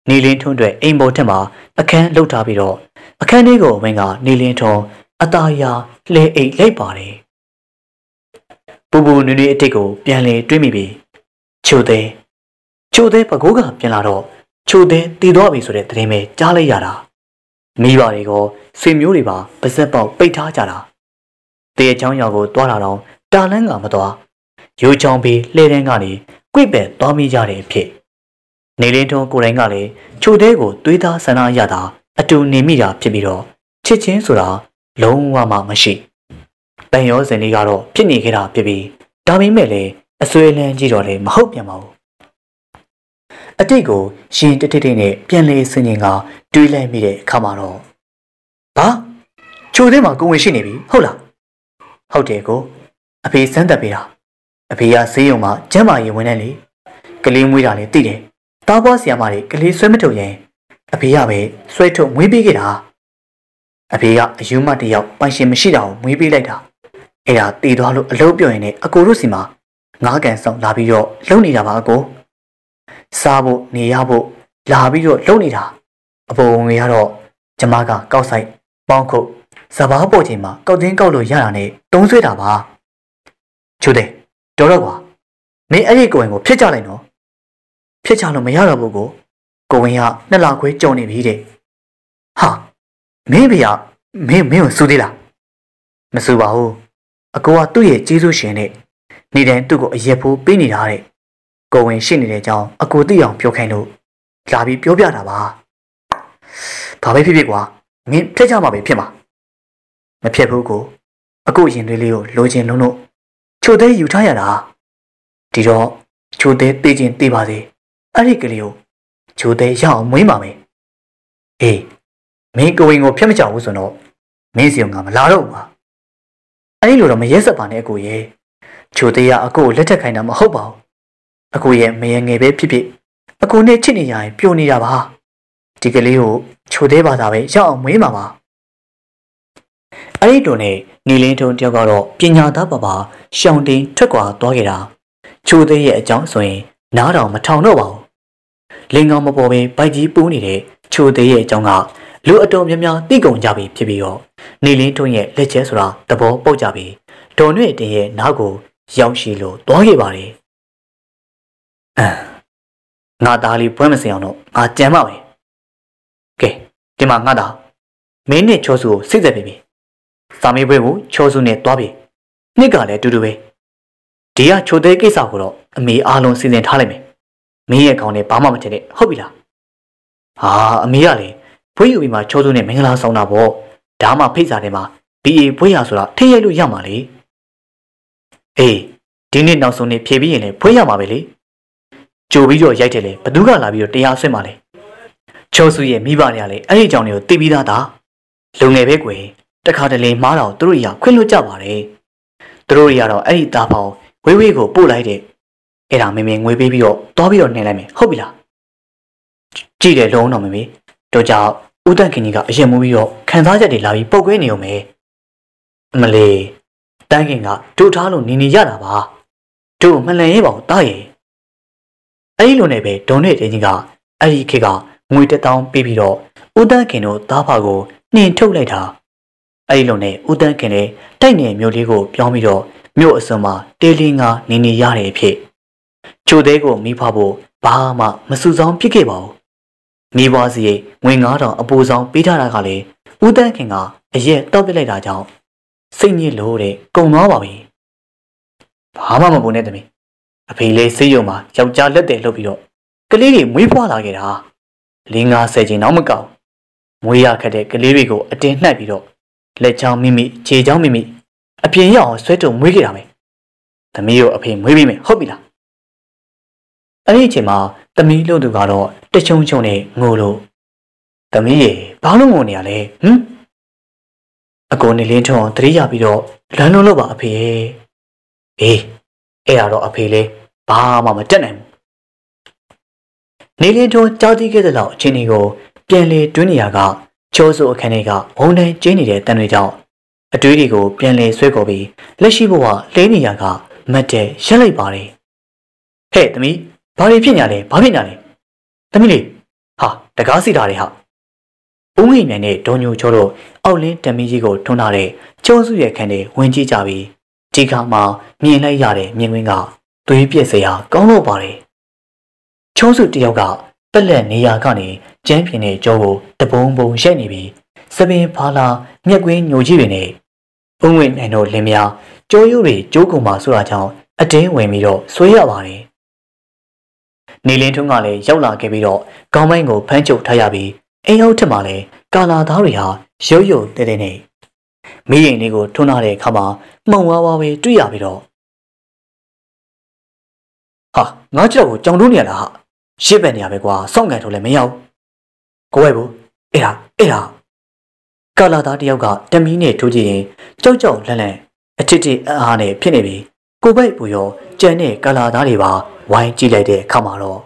နေလင်းထွန်းတွေအိမ်ပေါ်ထက်မှာအခန်းလှုပ်ထားပြီးတော့အခန်းလေးကိုဝင်ကနေလင်းထွန်းအသားရလဲအိတ်လိုက်ပါတယ်ပူပူနွေနွေအတိတ်ကိုပြန်လေတွေးမိပြီချိုသေးချိုသေးပကိုးကပြန်လာတော့ချိုသေးတည်သွားပြီဆိုတဲ့သတင်းပဲကြားလိုက်ရတာမိဘတွေကဆွေမျိုးတွေပါပါဇက်ပေါက်ပိတ်ထားကြတာတရေချောင်းရောက်ကိုတွားလာတော့တာလန်းကမသွားရိုးချောင်းပြီးလှဲတန်းကနေကွိပဲ့သွားမိကြတဲ့အဖြစ်နေလင်းထွန်းကိုယ်တိုင်ကလည်းချိုသေးကိုတွေးသားဆန္ဒရတာအတူနေမိတာဖြစ်ပြီးတော့ချစ်ချင်းဆိုတာလုံးဝမှမရှိပန်ရောစင်လေးကတော့ဖြစ်နေခဲ့တာဖြစ်ပြီးဒါပေမဲ့လည်းအဆွေးလန်းကြီးတော့လည်းမဟုတ်ပြန်ပါဘူးအတိတ်ကိုရှင်တတိတ်နဲ့ပြန်လေစင်ရင်ကတွေးလိုက်မိတဲ့အခါမှာတော့ဘာချိုသေးမှာကိုဝင်ရှိနေပြီဟုတ်လားဟုတ်တယ်ကိုအဖေစမ်းသက်ပေးတာအဖေကဆေးရုံမှာကျမ်းမာရေးဝင်နေလေကလေးမွေးတာလည်းသိတယ်တားပွားဆီယာမတွေကလေးဆွဲမထုတ်ရင်အဖေကပဲဆွဲထုတ်မွေးပေးခဲ့တာအဖေကအယူမတယောက်ပိုင်ရှင်မရှိတာကိုမွေးပေးလိုက်တာအဲ့ဒါတည်သွားလို့အလုပ်ပြောရင်လည်းအကိုတို့စီမှာငားကန်ဆောင်လာပြီးတော့လုံနေတာပါအကိုစားဖို့နေရဖို့လာပြီးတော့လုံနေတာအပေါ်ဝင်ရတော့ကျမကကောက်ဆိုင်ပေါင်းခုတ်စဘာပေါ်ချိန်မှာကောက်တင်းကောက်လို့ရတာနဲ့တုံးဆွဲတာပါချိုတဲ့တော်တော့ကွာမင်းအဲ့ဒီကိုဝင်ကိုဖြစ်ကြလိုက်နော်ဖြစ်ချလို့မရတော့ဘူးကိုကိုဝင်ကနှစ်လခွေးကြုံနေပြီတဲ့ဟာမင်းဖေကမင်းမင်းကိုစူးသေးလားမစူပါဘူးအကိုကသူ့ရဲ့ကျေးဇူးရှင်နဲ့နေတိုင်းသူ့ကိုအရက်ဖိုးပေးနေတာတဲ့ကိုဝင်ရှိနေတဲ့အကြောင်းအကိုသိအောင်ပြောခိုင်းလို့လာပြီးပြောပြတာပါဘာပဲဖြစ်ဖြစ်ကွာမင်းဖြစ်ကြမှာပဲဖြစ်မှာမဖြစ်ဘူးကိုအကိုရင်သွေးလေးကိုလိုချင်လုံးလို့ချိုသေးယူထားရတာဒီတော့ချိုသေးသိချင်းသိပါစေအဲ့ဒီကလေးကိုချိုသေးရအောင်မွေးပါမယ်အေးမင်းကိုဝင်ကိုဖျက်မချဘူးဆိုတော့မင်းစီကငါမလာတော့ဘူးပါအဲ့ဒီလိုတော့မရဲစက်ပါနဲ့အကိုရဲ့ချိုသေးရအကိုကိုလက်ထက်ခိုင်းတာမဟုတ်ပါဘူးအကိုရဲ့မယငယ်ပဲဖြစ်ဖြစ်အကိုနဲ့ချစ်နေရရင်ပျော်နေတာပါဒီကလေးကိုချိုသေးပါတာပဲရအောင်မွေးမှာပါအဲ့ဒီတုန်းနဲ့နေလင်းထုံတယောက်ကတော့ပညာသားပါပါရှောင်းတင်ထွက်ခွာသွားခဲ့တာချိုသေးရဲ့အကြောင်းဆိုရင်နားတော်မထောင်တော့ပါဘူးလင်ကောင်မပေါ်ပင်ဗိုက်ကြီးပူးနေတဲ့ချိုသေးရဲ့အကြောင်းကလူအတော်များများသိကုန်ကြပြီဖြစ်ပြီးတော့နေလင်းထုံရဲ့လက်ချက်ဆိုတာသဘောပေါက်ကြပြီဒေါ်နှွေတင်ရဲ့နားကိုရောက်ရှိလို့သွားခဲ့ပါတယ်အမ်ငါသားလေးပွဲမစင်အောင်တော့ငါကြံပါမယ်ကဲဒီမှာငါသားမင်းနဲ့ချောစုကိုစိတ်သက်ပြီစာမေးပွဲကိုချောစုနဲ့တွားပြီနှစ်ကလည်းအတူတူပဲဒီကချိုသေးကိစ္စကိုတော့အမေအားလုံးစီစဉ်ထားလိုက်မယ်မင်းရဲ့ခေါင်းနဲ့ဘာမှမထင်နဲ့ဟုတ်ပြီလားဟာအမေကလေဘွေးယူပြီးမှချောစုနဲ့မင်္ဂလာဆောင်တာပေါ့ဒါမှဖိတ်စာထဲမှာ ဘီ အေ ဘွေးရဆိုတာထိရိုက်လို့ရမှာလေအေးဒီနေ့နောက်ဆုံးနေ့ဖြေပြီးရင်လည်းဘွေးရမှာပဲလေကြိုပြီးတော့ရိုက်တယ်လေဘသူကလာပြီးတော့တရားဆွဲမှာလေချောစုရဲ့မိဘတွေကလည်းအဲ့ဒီအကြောင်းတွေကိုသိပြီးသားတာလူငယ်ပဲကွယ်တခါတလေမားတော့သူတို့ရခွင့်လွတ်ကြပါတယ်သူတို့ရတော့အဲ့ဒီသားပေါင်းဝေးဝေးကိုပို့လိုက်တဲ့အဲ့ဒါမင်းမင်းငွေပေးပြီးတော့တွားပြီးတော့နှင်လိုက်မယ်ဟုတ်ပြီလားကြည့်တယ်လုံးတော့မမေတို့ကြောင့်ဦးတန့်ခင်ကြီးကအရင်မူပြီးတော့ခံစားချက်တွေလာပြီးပုတ်ကွဲနေုံပဲအမလေးတန့်ခင်ကတို့ထားလို့နေနေရတာပါတို့မလန်ရေးပါဘူးတားရဲ့အဲ့ဒီလိုနဲ့ပဲဒေါ်နဲ့တင်းကြီးကအဲ့ဒီခေတ်ကငွေတစ်တောင်းပေးပြီးတော့ဦးတန့်ခင်တို့သားဖာကိုနှင်ထုတ်လိုက်တာအဲ့ဒီလိုနဲ့ဦးတန့်ခင်လည်းတိုက်နယ်မြို့လေးကိုပြောင်းပြီးတော့မြို့အစွန်မှာတေးလင်းကနေနေရတဲ့အဖြစ်ချိုသေးကိုမိဖဖို့ဘာမှမစူဆောင်းဖြစ်ခဲ့ပါဘူးမိဘစီရဲ့ငွေငါးထောင်အပူဆောင်ပေးထားတာကလည်းဦးတန်းခင်ကအရက်တောက်ပစ်လိုက်တာကြောင့်စိတ်ညစ်လို့တဲ့ကုံသွားပါပြီဘာမှမပူနဲ့တမီးအဖေလေးစိတ်ယုံမှာယောက်ျားလက်တယ်လှုပ်ပြီးတော့ကလေးတွေမွေးဖွားလာခဲ့တာလေးငါးဆယ်ချိန်တော့မကောက်မွေးရခက်တဲ့ကလေးတွေကိုအတင်းနှက်ပြီးတော့လက်ချောင်းမိမိခြေချောင်းမိမိအပြင်ရောက်အောင်ဆွဲတုံမွေးခဲ့တာပဲသမီးကိုအဖေမွေးပြီးမယ်ဟုတ်ပြီလားအဲ့ဒီအချိန်မှာသမီးလို့သူကတော့တချုံချုံနဲ့ငိုလို့သမီးရေဘာလို့ငိုနေရလဲဟမ်အကိုနေလင်းထုံတတိယပြီးတော့လမ်းလုံးလို့ပါအဖေအေးအဲ့ဒါတော့အဖေလေးဘာမှမတက်နိုင်ဘူးနေလင်းထုံကြောက်တိခဲ့တဲ့လောက်အချိန်ကြီးကိုပြန်လေတွင်းနေရကချိုးစုအခန်းထဲကဝုန်းတန်းကျင်းနေတဲ့တန်တွေကြောင့်အတွေးတွေကိုပြန်လေဆွဲခေါ်ပြီးလက်ရှိဘဝလဲနေရကမတ်တဲ့ရက်လိုက်ပါတယ်ဟဲ့သမီးဘာတွေဖြစ်ညာလဲဘာဖြစ်ညာလဲသမီးလေးဟာတကားစီတာတွေဟာဦးငိမ့်မြန်နဲ့ဒေါ်ညိုချိုတို့အောက်လင်းတမီးကြီးကိုထွန်းထားတဲ့ကျုံးစုရဲ့ခန်းထဲဝင်ကြည့်ကြပြီးဒီခါမှမြင်လိုက်ရတဲ့မြင်ကွင်းကသွေးပြက်စရာကောင်းတော့ပါတယ်ကျုံးစုတယောက်ကပက်လက်နေရာကနေကျန်းပြင်းတဲ့ကြောကိုတပုံပုံရိုက်နေပြီးစပင်ဖာလာမျက်ကွင်းညိုကြီးတွေနဲ့ဦးငိမ့်မြန်တို့လင်းများကျိုးရိုးတွေကျိုးကုန်ပါဆိုတာကြောင့်အတင်းဝင်ပြီးတော့ဆွေးရပါတယ်နေလင်းထွန်းကလည်းရောက်လာခဲ့ပြီးတော့ကောင်းပိုင်းကိုဖမ်းချုပ်ထားရပြီးအိမ်အောက်ထက်မှာလည်းကာလာသားတွေဟာရုပ်ရုပ်တဲတဲနဲ့မိရင်လေးကိုထွန်းထားတဲ့အခါမှာမှုံဝါးဝါးပဲတွေ့ရပြီးတော့ဟာငါကြောက်ကိုကြောင်တိုးနေရတာဟာရှစ်ပက်နေရပဲကွာစောင့်ကန်ထုတ်လည်းမရဘူးကိုဝဲဘူးအဲ့ဒါအဲ့ဒါကာလာသားတယောက်ကတမီးနဲ့ထိုးကြည့်ရင်ကြောက်ကြောက်လန့်လန့်အထစ်ထစ်အားအားနဲ့ဖြစ်နေပြီကိုပိုက်ပူရောကြံတဲ့ကာလာသားတွေပါဝိုင်းကြည့်လိုက်တဲ့အခါမှာတော့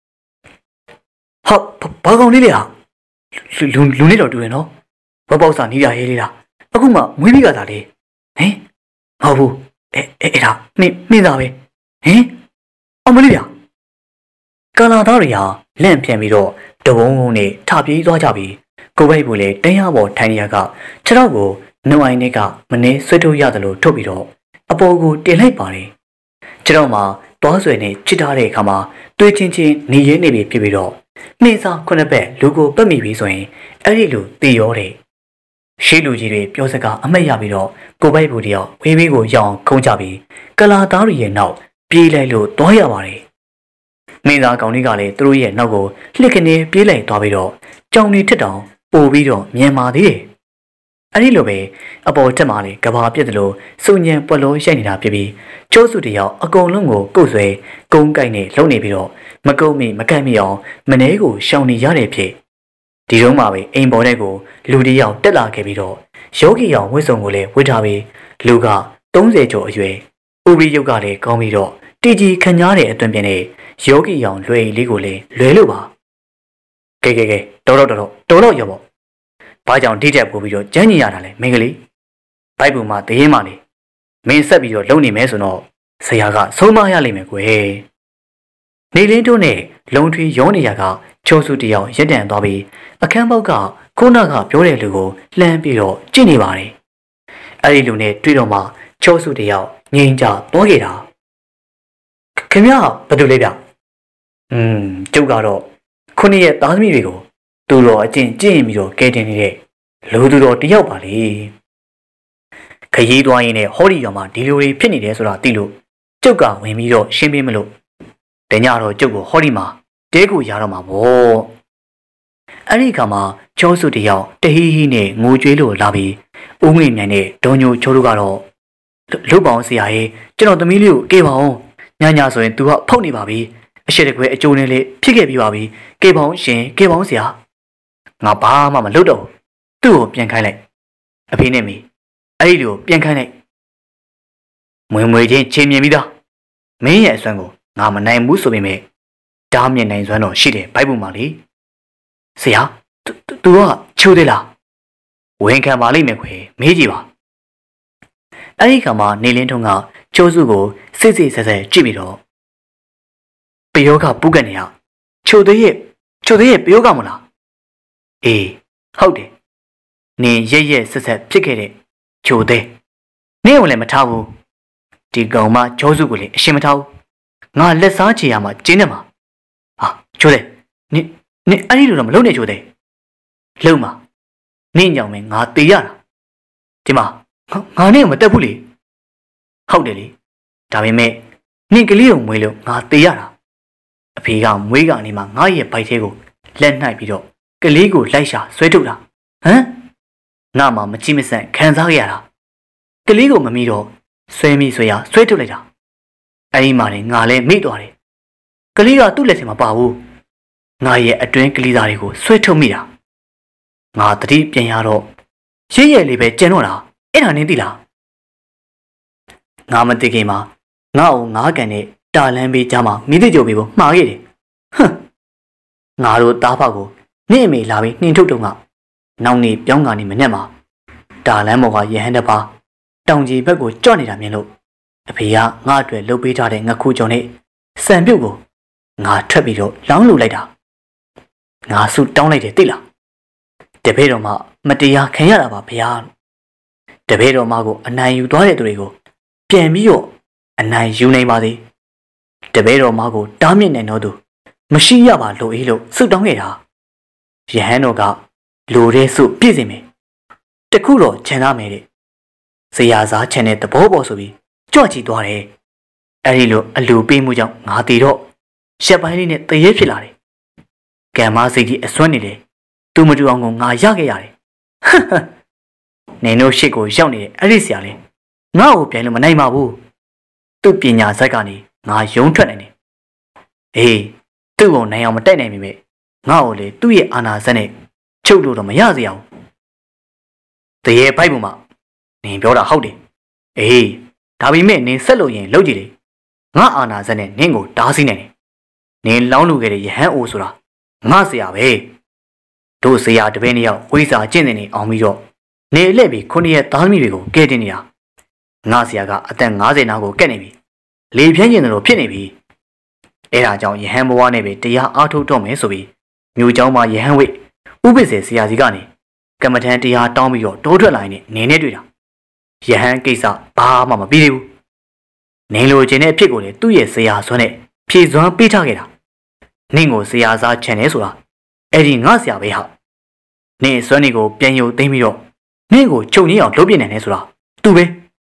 ဟာဘာကောင်လေးလေဟာလူလူနေတော့တူရနော်ဘပေါက်စာနီးရဟဲလေးလားအခုမှမွေးပြီးကသာလေဟင်မဟုတ်ဘူးအဲအဲ့ဒါမင်းမင်းသားပဲဟင်အောင်မလေးဗျာကာလာသားတွေဟာလန့်ပြန်ပြီးတော့တဝုံဝုံနဲ့ထပြေးသွားကြပြီးကိုပိုက်ပူလည်းတရားပေါ်ထိုင်ရကခြေထောက်ကိုနှုတ်အိုင်းနဲ့ကမနှဲဆွတ်ထုတ်ရတယ်လို့ထုတ်ပြီးတော့အပေါ်ကိုတင်လိုက်ပါတယ်ခြေထောက်မှာသွားဆွဲနဲ့ချစ်ထားတဲ့အခါမှာတွေးချင်းချင်းနေရင်းနေပြီဖြစ်ပြီးတော့နှင်းစားခုနှစ်ဘက်လူကိုပတ်မိပြီဆိုရင်အဲ့ဒီလူတည်ရောတယ်ရှေးလူကြီးတွေပြောစကားအမှတ်ရပြီးတော့ကိုပိုက်ဘူးတယောက်ဝေးဝေးကိုရောက်ခုံးကြပြီးကလာသားတွေရဲ့နောက်ပြေးလိုက်လို့သွားရပါတယ်မင်းသားကောင်လေးကလည်းသူတို့ရဲ့နောက်ကိုလှစ်ကနေပြေးလိုက်သွားပြီးတော့ကြောင်နေထက်တောင်ပို့ပြီးတော့မြန်မာသေးတယ်အဲ့ဒီလိုပဲအပေါ်တက်မှာလေကဘာပြက်တယ်လို့စုံညံပွက်လုံးရိုက်နေတာဖြစ်ပြီးကျိုးစုတယောက်အကုန်လုံးကိုကုတ်ဆွဲကုန်းကိုက်နဲ့လှုပ်နေပြီးတော့မကုတ်မိမကန့်မိအောင်မနှဲကိုရှောင်နေရတဲ့ဖြစ်ဒီတော့မှပဲအိမ်ပေါ်ထဲကိုလူတယောက်တက်လာခဲ့ပြီးတော့ယောဂီအောင်ဝှက်စုံကိုလည်းဝှက်ထားပြီးလူကသုံးဆယ်ကျော်အရွယ်ဥပရိယုတ်ကလည်းကောင်းပြီးတော့တီကြီးခညားတဲ့အသွင်ပြင်းနဲ့ယောဂီအောင်လွယ်လေးကိုလည်းလွယ်လို့ပါကဲကဲကဲတော်တော့တော်တော့တော်တော့ရောပေါ့ဘာကြောင့်တိတက်ပို့ပြီးတော့ကျန်းညင်ရတာလဲမင်းကလေးဘိုက်ပူမှာတရင်မှလေမင်းဆက်ပြီးတော့လုံနေမယ်ဆိုတော့ဆရာကဆုံးမရလိမ့်မယ်ကွယ်နေလင်းတို့နဲ့လုံထွေးရောနေရကချိုးစုတယောက်ရက်တန်သွားပြီးအခန်းပေါက်ကခုနကပြောတဲ့လူကိုလှမ်းပြီးတော့ကြည့်နေပါတယ်အဲ့ဒီလူနဲ့တွေ့တော့မှချိုးစုတယောက်ငြိမ်ကြသွားခဲ့တာခင်ဗျာဘာတူလဲဗျอืมကျုပ်ကတော့ခုနှစ်ရဲ့သားသမီးတွေကိုသူတော်အကျင့်ကျင့်ပြီးတော့ကဲတင်နေတဲ့လူသူတော်တယောက်ပါလေခရီးသွားရင်းနဲ့ဟောဒီရောင်မှာဒီလိုတွေဖြစ်နေတယ်ဆိုတာသိလို့ကျုပ်ကဝင်ပြီးတော့ရှင်းပြမလို့တညတော့ကျုပ်ကိုဟောဒီမှာတဲကိုရတော့မှာပေါ့အဲ့ဒီခါမှာချောစုတယောက်တဟီဟီနဲ့ငိုကြွေးလို့လာပြီးဦးငွေမြန်နဲ့ဒေါ်ညိုချိုးတို့ကတော့လုတ်ပါအောင်ဆရာရဲ့ကျွန်တော်သမီးလေးကိုကေးပါအောင်ညညဆိုရင် तू ကဖုတ်နေပါပြီအရှိတကွဲအကျိုးနဲ့လေးဖြစ်ခဲ့ပြီးပါပြီကေးပါအောင်ရှင်ကေးပါအောင်ဆရာငါဘာမှမလုပ်တော့သူ့ကိုပြန်ခိုင်းလိုက်အဖေနဲ့မိအဲ့ဒီလိုပြန်ခိုင်းလိုက်မွေမွေချင်းချင်းမြင်ပြီးသားမင်းရဲ့အစွမ်းကိုငါမနိုင်ဘူးဆိုပေမဲ့တားမြင်နိုင်စွမ်းတော့ရှိတယ်ဘိုက်ပူမှာလေဆရာ तू ကချိုးသေးလားဝင်ခံပါလိမ့်မယ်ခွေမေးကြည့်ပါအဲ့ဒီခါမှာနေလင်းထုံးကချိုးစုကိုစစ်စစ်ဆက်ဆက်ကြည့်ပြီးတော့ပယောကပူးကနေရချိုသေးရဲ့ချိုသေးရဲ့ပယောကမလားအေးဟုတ်တယ်နင်ရက်ရက်ဆက်ဆက်ဖြစ်ခဲ့တဲ့ချိုသေးနင့်ကိုလည်းမထားဘူးဒီကောင်မချိုးစုကိုလည်းအရှင်မထားဘူးငါလက်စားချေရမှာကျင်းနေမှာဟာချိုသေးနင်နင်အဲ့ဒီလိုတော့မလုပ်နဲ့ချိုသေးလုံမှာနင့်ကြောင့်ပဲငါတေးရတာဒီမှာငါနဲ့မတက်ဘူးလေဟုတ်တယ်လေဒါပေမဲ့နင့်ကလေးကိုမွေးလို့ငါတေးရတာအဖေကမွေးကနေမှငါရဲ့ဘိုက်သေးကိုလက်နှိုက်ပြီးတော့ကလေးကိုလိုက်ရှာဆွဲထုတ်တာဟမ်ငါမှမကြည့်မဆန့်ခံစားရတာကလေးကိုမမီတော့ဆွဲမိဆွဲရဆွဲထုတ်လိုက်တာအဲ့ဒီမှာနေငါလည်းမိသွားတယ်ကလေးကသူ့လက်ထဲမှာပါဘူးငါရဲ့အတွင်းကလေးသားတွေကိုဆွဲထုတ်မိတာငါတတိပြန်ရတော့ရည့်ရည်လေးပဲကျန်တော့တာအဲ့ဒါနင်းသိလားငါမသိခင်မှာငါ့ကိုငါးကန်နဲ့တာလန်းပေးကြမှာမိသိကြပြီကိုမှားခဲ့တယ်ဟမ်ငါတို့တားဖောက်ကိုနေ့အမေလာပြီးနှင်ထုတ်တော့ကနောက်နေ့ပြောင်းကနေမနဲ့မှာတာလန်းဘော်ကရဟန်းတစ်ပါးတောင်ကြီးဘက်ကိုကြော့နေတာမြင်လို့အဖေကငါ့အတွက်လှုပ်ပေးထားတဲ့ငခုကြော်နဲ့စံပြုတ်ကိုငါထွက်ပြီးတော့လောင်းလူလိုက်တာငါဆုတောင်းလိုက်တယ်သိလားတပည့်တော်မှမတရားခံရတာပါဗျာတပည့်တော်မကိုအနိုင်ယူသွားတဲ့သူတွေကိုပြန်ပြီးတော့အနိုင်ယူနိုင်ပါသေးတပည့်တော်မကိုတားမြစ်နိုင်တော့သူမရှိရပါလို့အေးလို့ဆုတောင်းခဲ့တာယဟန်တော်ကလိုတဲ့ဆုပြည့်စင်မယ်တခုတော့ခြံသားမယ်တဲ့ဇရာစားခြံတဲ့သဘောပေါ်ဆိုပြီးကြွချီသွားတယ်အဲ့ဒီလိုအလူပေးမှုကြောင့်ငါတည်တော့ရှက်ပိုင်းလေးနဲ့တရေဖြစ်လာတယ်ကံမစိတ်ကြီးအစွမ်းနေတယ်သူမတူအောင်ကိုငါရခဲ့ရတယ်နင်တို့ရှစ်ကိုရောက်နေတဲ့အဲ့ဒီဆရာလေးငါ့ကိုပြန်လို့မနိုင်ပါဘူးသူ့ပညာဇက်ကနေငါယုံထွက်နိုင်တယ်အေးသူ့ကိုနိုင်အောင်မတိုက်နိုင်မိမဲ့ငါ့ကိုလေသူ့ရဲ့အာနာဇက်နဲ့ချုပ်လို့တော့မရစေအောင်တရေဖိုက်ပုံမှာနင်ပြောတာဟုတ်တယ်အေးဒါပေမဲ့နင်ဆက်လို့ရင်လုပ်ကြည့်လေငါအာနာဇက်နဲ့နင်ကိုတားဆီးနိုင်တယ်နင်လောင်းလူခဲ့တဲ့ယဟန်အိုဆိုတာငါဆရာပဲတို့ဆရာတပည့်နှစ်ယောက်ဝိစာကျင့်နေနေအောင်ပြီးတော့နေလှည့်ပြီးခုနှစ်ရက်သားသမီးတွေကိုကဲတင်နေတာငါဆရာကအသက်၅၀နာကိုကက်နေပြီလေပြင်းကျင်တယ်လို့ဖြစ်နေပြီအဲဒါကြောင့်ယဟန်ဘဝနဲ့ပဲတရားအားထုတ်တော့မယ်ဆိုပြီးမြို့เจ้าမှာယဟန်ဝိဥပ္ပစေဆရာကြီးကနေကမ္မထန်တရားတောင်းပြီးတော့တိုးထွက်လာရင်နေနဲ့တွေ့တာယဟန်ကိစ္စဘာမှမပြီးသေးဘူးနေလိုချင်တဲ့အဖြစ်ကိုလေသူ့ရဲ့ဆရာဆွမ်းနဲ့ဖြည့်စွမ်းပေးထားခဲ့တာနင့်ကိုဆရာစားချန်နေဆိုတာအဲ့ဒီငါဆရာပဲဟာနင့်စွမ်းနေကိုပြန်ယုံသိမ့်ပြီးတော့နင့်ကိုချုပ်ငင်းအောင်လုပ်ပြနေတယ်ဆိုတာသူပဲ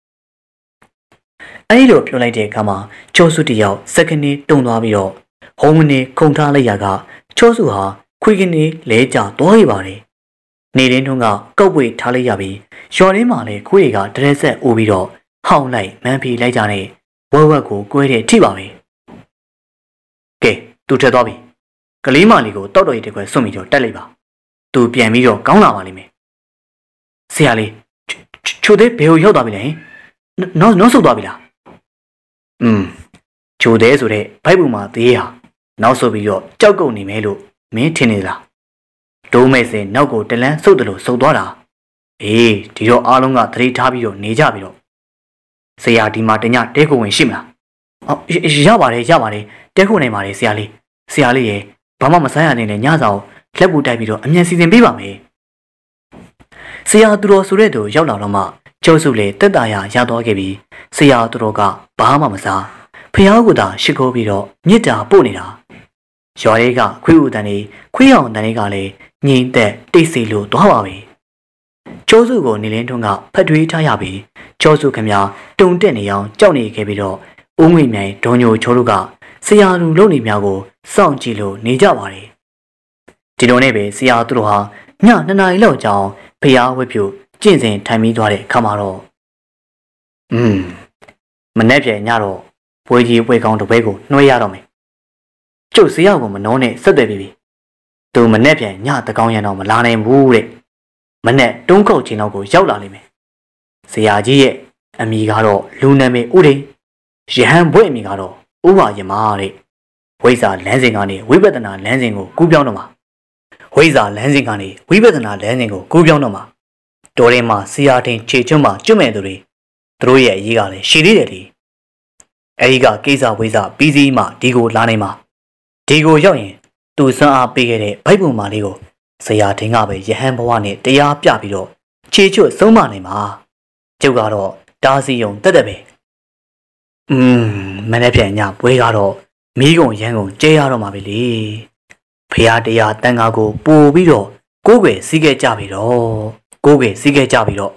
အဲ့လိုပြောလိုက်တဲ့အခါမှာချောစုတယောက်စက္ကနီတုံသွားပြီးတော့ဟုံးမနေခုန်ထားလိုက်ရကချောစုဟာခွေကနေလဲကျသွားရပါတယ်နေရင်းထုံးကကောက်ပွေထားလိုက်ရပြီးရွာရင်းမှာလည်းခွေတွေကတရက်ဆက်အိုးပြီးတော့ဟောင်းလိုက်မန်းဖီလိုက်ကြတဲ့ဝက်ဝက်ကိုကွဲတဲ့ထိပါပဲကဲသူထက်သွားပြီကလေးမလေးကိုတောက်တော်ရည်တခွဲစွန့်ပြီးတော့တက်လိုက်ပါသူပြန်ပြီးတော့ကောင်းလာပါလိမ့်မယ်ဆရာလေးချိုသေးဘယ်ကိုရောက်သွားပြီလဲနော်နော်ဆုတ်သွားပြီလားอืมချိုသေးဆိုတဲ့ဘိုက်ပူမှာသေးဟာနောက်ဆုတ်ပြီးတော့ကြောက်ကုန်နေမယ်လို့မင်းထင်နေလားဒိုးမဲ့စင်နောက်ကိုတလန်းဆုတ်တယ်လို့ဆုတ်သွားတာအေးဒီတော့အားလုံးကသတိထားပြီးတော့နေကြပြီးတော့ဆရာဒီမှာတညတဲခုဝင်ရှိမလားအော်ရပါတယ်ရပါတယ်တဲခုနိုင်ပါတယ်ဆရာလေးဆရာလေးရဲ့ဘာမှမဆိုင်ရနေနဲ့ညစာကိုလက်ပူတိုက်ပြီးတော့အမြန်စီစဉ်ပေးပါမယ်ဆရာသူတော်ဆိုတဲ့သူရောက်လာတော့မှကျောစုလေတက်တာရရသွားခဲ့ပြီးဆရာသူတော်ကဘာမှမစားဖျားကူတာရှိခိုးပြီးတော့မြစ်တာပို့နေတာရွာလေးကခွေးဦးတန်လေးခွေးအောင်တန်လေးကလည်းငိမ့်သက်တိတ်ဆိတ်လို့သွားပါပြီကျောစုကိုနေလင်းထွန်းကဖတ်တွေးထားရပြီးကျောစုခမတုံတက်နေအောင်ကြောက်နေခဲ့ပြီးတော့ဦးငွေမြိုင်ဒုံညိုချိုးတို့ကဆရာလူလုံနေများကိုစောင့်ကြည့်လို့နေကြပါတယ်ဒီလိုနဲ့ပဲဆရာသူတို့ဟာညနှစ်နာရီလောက်ကြာအောင်ဖျားဝက်ပြူကျင့်စဉ်ထိုင်ပြီးသွားတဲ့အခါမှာတော့อืมမနေ့ပြန်ညတော့ဘွေကြီးပွဲကောင်းတစ်ပွဲကိုနှွှဲရတော့မယ်ကျုပ်ဆရာကမနှောနဲ့ဆက်တယ်ပြီပြီသူမနေ့ပြန်ညတကောင်းရံတော့မလာနိုင်ဘူးတဲ့မနေ့တုံးခုတ်ချင်းတော့ကိုရောက်လာလိမ့်မယ်ဆရာကြီးရဲ့အမိကတော့လူနာမည်ဦးတိန်ရဟန်းဘွဲ့အမိကတော့ဥပါယမတဲ့ဝိဇ္ဇာလမ်းစဉ်ကနေဝိပဿနာလမ်းစဉ်ကိုကူးပြောင်းတော့မှာဝိဇ္ဇာလမ်းစဉ်ကနေဝိပဿနာလမ်းစဉ်ကိုကူးပြောင်းတော့မှာတော်ရင်မှာဆရာတင်ခြေချွတ်မှကျွတ်မဲ့သူတွေသူတို့ရဲ့အရေးကလည်းရှိသေးတယ်ဒီအဲဒီကကိစ္စဝိဇ္ဇာပြီးစီးမှဒီကိုလာနိုင်မှာဒီကိုရောက်ရင်သူစွမ်းအားပေးခဲ့တဲ့ဘိုက်ပုံမာလေးကိုဆရာတင်ကပဲယဟန်ဘဝနဲ့တရားပြပြီးတော့ခြေချွတ်ဆုံးမနိုင်မှာကျုပ်ကတော့တားစီယုံတက်တက်ပဲอืมမနေ့ပြန်ညပွဲကတော့မီးကုံရန်ကုန်ကျဲရတော့မှာပဲလေဖះတရားတန်ခါကိုပို့ပြီးတော့ကိုးကွယ်စီးခဲ့ကြပြီတော့ကိုးကွယ်စီးခဲ့ကြပြီတော့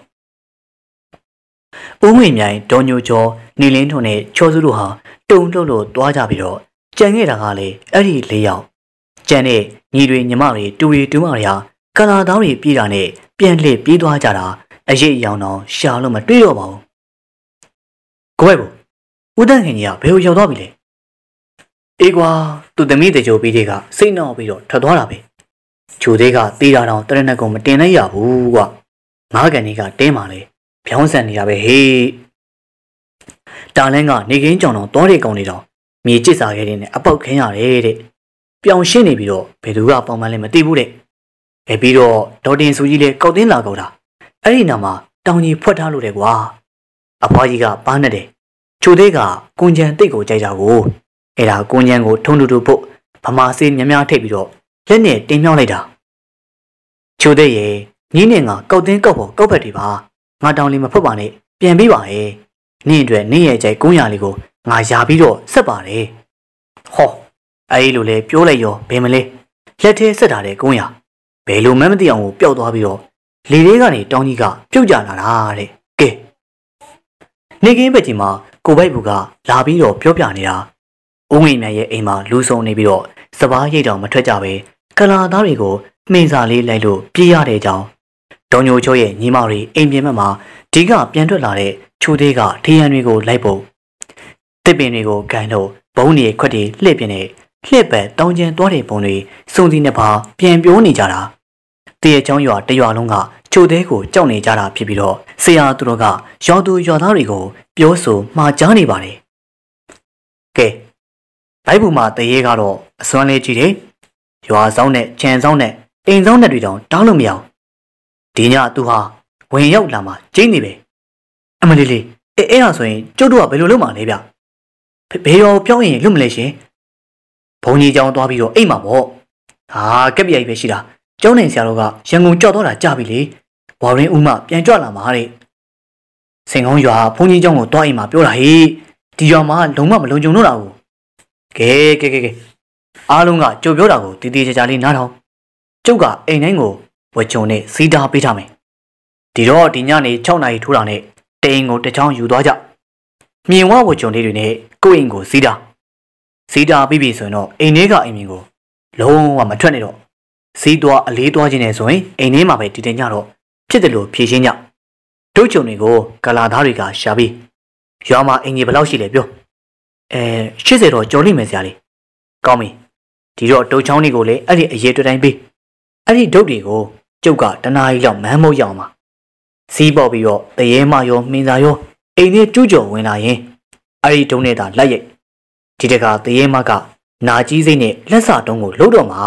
ဦးငွေမြိုင်ဒေါ်ညိုကျော်နေလင်းထွန်းနဲ့ချောစုတို့ဟာတုံလှုပ်လို့သွားကြပြီးတော့ကြံခဲ့တာကလေအဲ့ဒီလေးယောက်ကြံတဲ့ညီတွေညီမတွေတူတွေတူမတွေဟာကလာတောင်းတွေပြေးတာနဲ့ပြန်လှည့်ပြေးသွားကြတာအရေးရောင်တော့ရှာလို့မတွေ့တော့ပါဘူးကိုယ့်ဘက်ဦးတန်းခင်ကြီးကဘယ်ကိုရောက်သွားပြီလဲအေးကွာသူသမီးတကြိုပြီးတွေကစိတ်နှောက်ပြီးတော့ထွက်သွားတာပဲဂျိုသေးကတေးတာတော့တရဏက်ကုံမတင်လိုက်ရဘူးကွာငါးကန်ကြီးကတင်းပါလေဖြောင်းဆန်နေတာပဲဟေးတာလန်းကနေကင်းကြောင်တော့သွားတဲ့ကောင်တွေတော့မြေကျစ်စာခဲ့တဲ့နဲ့အပေါက်ခင်းရတယ်တဲ့ပြောင်ရှင်းနေပြီးတော့ဘယ်သူကပေါင်မှန်းလဲမသိဘူးတဲ့အဲပြီးတော့ဒေါ်တင်စုကြီးလည်းကောက်တင်းလာကောက်တာအဲ့ဒီနာမှာတောင်ကြီးဖွက်ထားလို့တယ်ကွာအဖွားကြီးကပါနဲ့တယ်ချိုသေးကကွန်ကြံတိတ်ကိုကြိုက်တာကိုအဲ့ဒါကွန်ကြံကိုထုံတူတူဖို့ဗမာစေးများများထိပ်ပြီးတော့လက်နဲ့တင်မြောက်လိုက်တာချိုးတဲ့ရဲ့ညီနဲ့ငါကောက်တင်းကောက်ဖို့ကောက်ဖက်တွေပါငါတောင်းလေးမဖတ်ပါနဲ့ပြန်ပြီးပါရဲ့နင့်အတွက်နင့်ရဲ့ကြိုက်ကုန်းရလေးကိုငါယာပြီးတော့ဆက်ပါတယ်ဟောအဲ့လိုလေပြောလိုက်ရောဘယ်မလဲလက်ထဲဆက်ထားတဲ့ကုန်းရဘယ်လိုမှမသိအောင်ကိုပျောက်သွားပြီးတော့လေလေးကနေတောင်းကြီးကပြုတ်ကျလာတာတဲ့ကဲနေကင်းဘက်ကြီးမှာကိုပိုက်ဘူးကလာပြီးတော့ပြောပြနေတာဦးငိမ့်မြရဲ့အိမ်မှာလူဆုံနေပြီးတော့စပားရိတ်တောင်မထွက်ကြပဲကလာသားတွေကိုမှင်စာလေးလိုက်လို့ပြေးရတဲ့ကြောင်ဒေါညိုချိုးရဲ့ညီမတွေအိမ်ပြင်ဘက်မှာဒီကပြန်ထွက်လာတဲ့ချိုးသေးကထီးရန်တွေကိုလိုက်ဖို့တစ်ပင်တွေကိုကန်လို့ဘုံတွေခွက်တွေလှည့်ပြင်းနေလှည့်ပတ်တောင်းကျန်သွားတဲ့ပုံတွေစုံစီနှစ်ပါးပြန်ပြောနေကြတာတရေချောင်းရွာတရွာလုံးကချိုသေးကိုကြောက်နေကြတာဖြစ်ပြီးတော့ဆရာသူတို့ကရောသူရွာသားတွေကိုပြောဆိုမှာကြားနေပါတယ်ကဲဘိုက်ဘူးမှာတရေကတော့အစွမ်းလေးကြည့်တယ်ရွာဆောင်နဲ့ခြံဆောင်နဲ့အိမ်ဆောင်နဲ့တွေတောင်တောင်းလို့မရအောင်ဒီညသူဟာဝင်ရောက်လာမှကျင်းနေပဲအမလေးလေးအဲအဲ့ဒါဆိုရင်ကျုပ်တို့ကဘယ်လိုလုပ်မှလဲဗျဘယ်ရောပြောင်းရင်လွတ်မလဲရှင်ဘုံကြီးကျောင်းသွားပြီးတော့အိမ်မှာပေါ့ဟာကက်ပြိုင်ပဲရှိတာကျောင်းနိုင်ဆရာတော်ကရန်ကုန်ကြောက်တော့တာကြပြီလေဝါရင်းဦးမပြန်ကြွလာမှာတဲ့စင်ကုန်းရွာဘုံကြီးကျောင်းကိုသွားအိမ်မှာပြောတာဟေးဒီရွာမှာလုံးဝမလုံခြုံတော့တာကိုကဲကဲကဲကဲအားလုံးကကြိုပြောတာကိုတည်တည်ကြကြလေးနားထောင်ကျုပ်ကအိမ်တိုင်းကိုဝချုံနဲ့စီးတာပေးထားမယ်ဒီတော့ဒီညနေ၆နာရီထိုးတာနဲ့တိန်ကိုတစ်ချောင်းယူသွားကြမြင်ဝဝချုံလေးတွေနဲ့ကိုယ့်အိမ်ကိုစီးတာစီးတာပြီးပြီဆိုရင်တော့အိမ်လေးကအိမ်မြင်ကိုလုံးဝမထွက်နဲ့တော့စီးသွားအလေးသွားခြင်းနဲ့ဆိုရင်အိမ်ထဲမှာပဲတည်တင်ကြတော့ဖြစ်တယ်လို့ဖြေရှင်းကြဒုတ်ချုံတွေကိုကလာသားတွေကရှာပြီးရွာမှာအင်ကြီးဘယ်လောက်ရှိလဲပြောအဲ၈၀တော့ကျော်လိမ့်မယ်ဆရာလေးကောင်းပြီဒီတော့ဒုတ်ချောင်းတွေကိုလည်းအဲ့ဒီအရေးတွေ့တိုင်းပေးအဲ့ဒီဒုတ်တွေကိုကျုပ်ကတနားကြီးလောက်မမ်းမုတ်ရအောင်ပါစီးပေါက်ပြီးတော့တရေမရောမင်းသားရောအိမ်ထဲကျူးကျော်ဝင်လာရင်အဲ့ဒီဒုံနဲ့သာလက်ရိုက်ဒီတကတရေမကနာကြီးစိမ့်နဲ့လက်စတုံးကိုလှုပ်တော့မှာ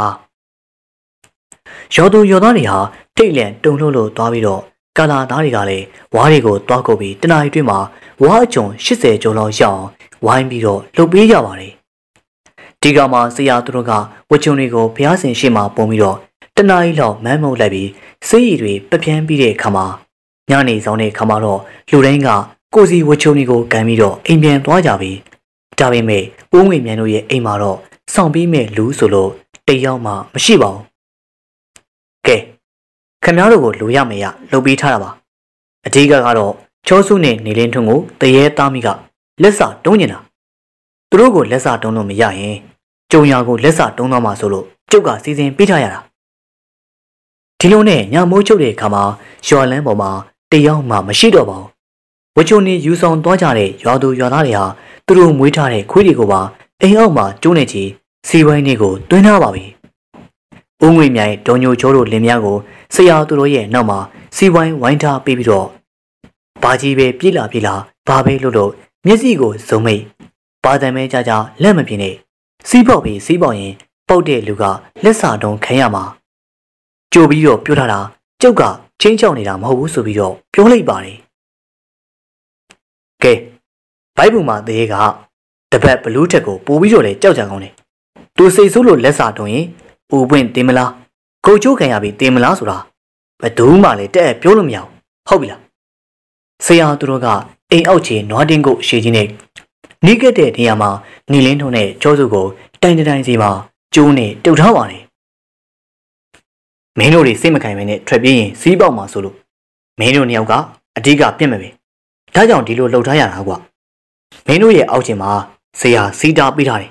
ရောသူရောသားတွေဟာထိတ်လန့်တုန်လှုပ်လို့သွားပြီးတော့ကာလာသားတွေကလည်းဝါးတွေကိုတွားကုပ်ပြီးတနားရီတွင်းမှာဝါးအကျုံ၈၀ကျော်လောက်ရအောင်ဝိုင်းပြီးတော့လှုပ်ပေးကြပါတယ်ဒီကမှာဆရာသူတို့ကဝချုံတွေကိုဘုရားရှင်ရှေ့မှာပုံပြီးတော့တနားရီလောက်မမ်းမုတ်လိုက်ပြီးစေးရည်တွေပပြန်းပြီးတဲ့အခါမှာညနေဆောင်တဲ့အခါမှာတော့လူတိုင်းကကိုစီဝချုံတွေကိုကန်ပြီးတော့အိမ်ပြန်သွားကြပြီးဒါပေမဲ့ဦးငွေမြန်တို့ရဲ့အိမ်မှာတော့စောင့်ပြီးမဲ့လူဆိုလို့တယောက်မှမရှိပါဘူးကဲခင်ဗျားတို့ကိုလူရမရလှုပ်ပေးထားတာပါအဓိကကတော့ချောစုနဲ့နေလင်းထွန်းကိုတရေသားမိကလက်စတုံးနေတာသူတို့ကိုလက်စတုံးလို့မရရင်ကျုံရွာကိုလက်စတုံးသွားမှာဆိုလို့ကျုပ်ကစီစဉ်ပေးထားရတာဒီလိုနဲ့ညမိုးချုပ်တဲ့အခါမှာရွာလန်းပေါ်မှာတယောက်မှမရှိတော့ပါဘူးဝချုံနေယူဆောင်သွားကြတဲ့ရွာသူရွာသားတွေဟာသူတို့မွေးထားတဲ့ခွေးတွေကိုပါအိမ်အောက်မှာကျိုးနေချီစီဝိုင်းတွေကိုတွင်းထားပါပြီဦးငွေမြိုင်ဒေါညိုချိုးတို့လင်မယားကိုဆရာသူတို့ရဲ့နောက်မှာစီဝိုင်းဝိုင်းထားပေးပြီးတော့ဘာကြီးပဲပြေးလာပြေးလာဘာပဲလို့လို့မျက်စိကိုစုံမိတ်ဘာတမ်းမဲကြကြလက်မပြင်းနဲ့စီးပေါက်ပြီးစီးပေါက်ရင်ပုတ်တဲ့လူကလက်စာတုံးခံရမှာကြိုပြီးတော့ပြောထားတာကျုပ်ကချင်းချောက်နေတာမဟုတ်ဘူးဆိုပြီးတော့ပြောလိုက်ပါတယ်ကဲဘိုက်ဘူးမှာတရေကတပတ်ဘလူးထက်ကိုပို့ပြီးတော့လေကြောက်ကြကောင်းတယ်သူစိတ်ဆိုးလို့လက်စာတုံးရင်ဦးပွင့်တင်မလားကိုချိုးခံရပြီးတင်မလားဆိုတာဘယ်သူမှလည်းတဲ့ပြောလို့မရဘူးဟုတ်ပြီလားဆရာသူတို့ကအိမ်အောက်ခြေနွားတင်းကိုရှေ့ချင်းနဲ့နီးကက်တဲ့နေရာမှာနီလင်းထုံနဲ့ကျောစုကိုတိုင်တိုင်စီမှာကျိုးနဲ့တုတ်ထားပါတယ်မင်းတို့တွေစိတ်မခံမနဲ့ထွက်ပြေးရင်စီးပေါက်မှာဆိုလို့မင်းတို့နှစ်ယောက်ကအဓိကပြစ်မယ်ပဲဒါကြောင့်ဒီလိုလှုပ်ထားရတာကွာမင်းတို့ရဲ့အောက်ခြေမှာဆရာစီးတာပေးထားတယ်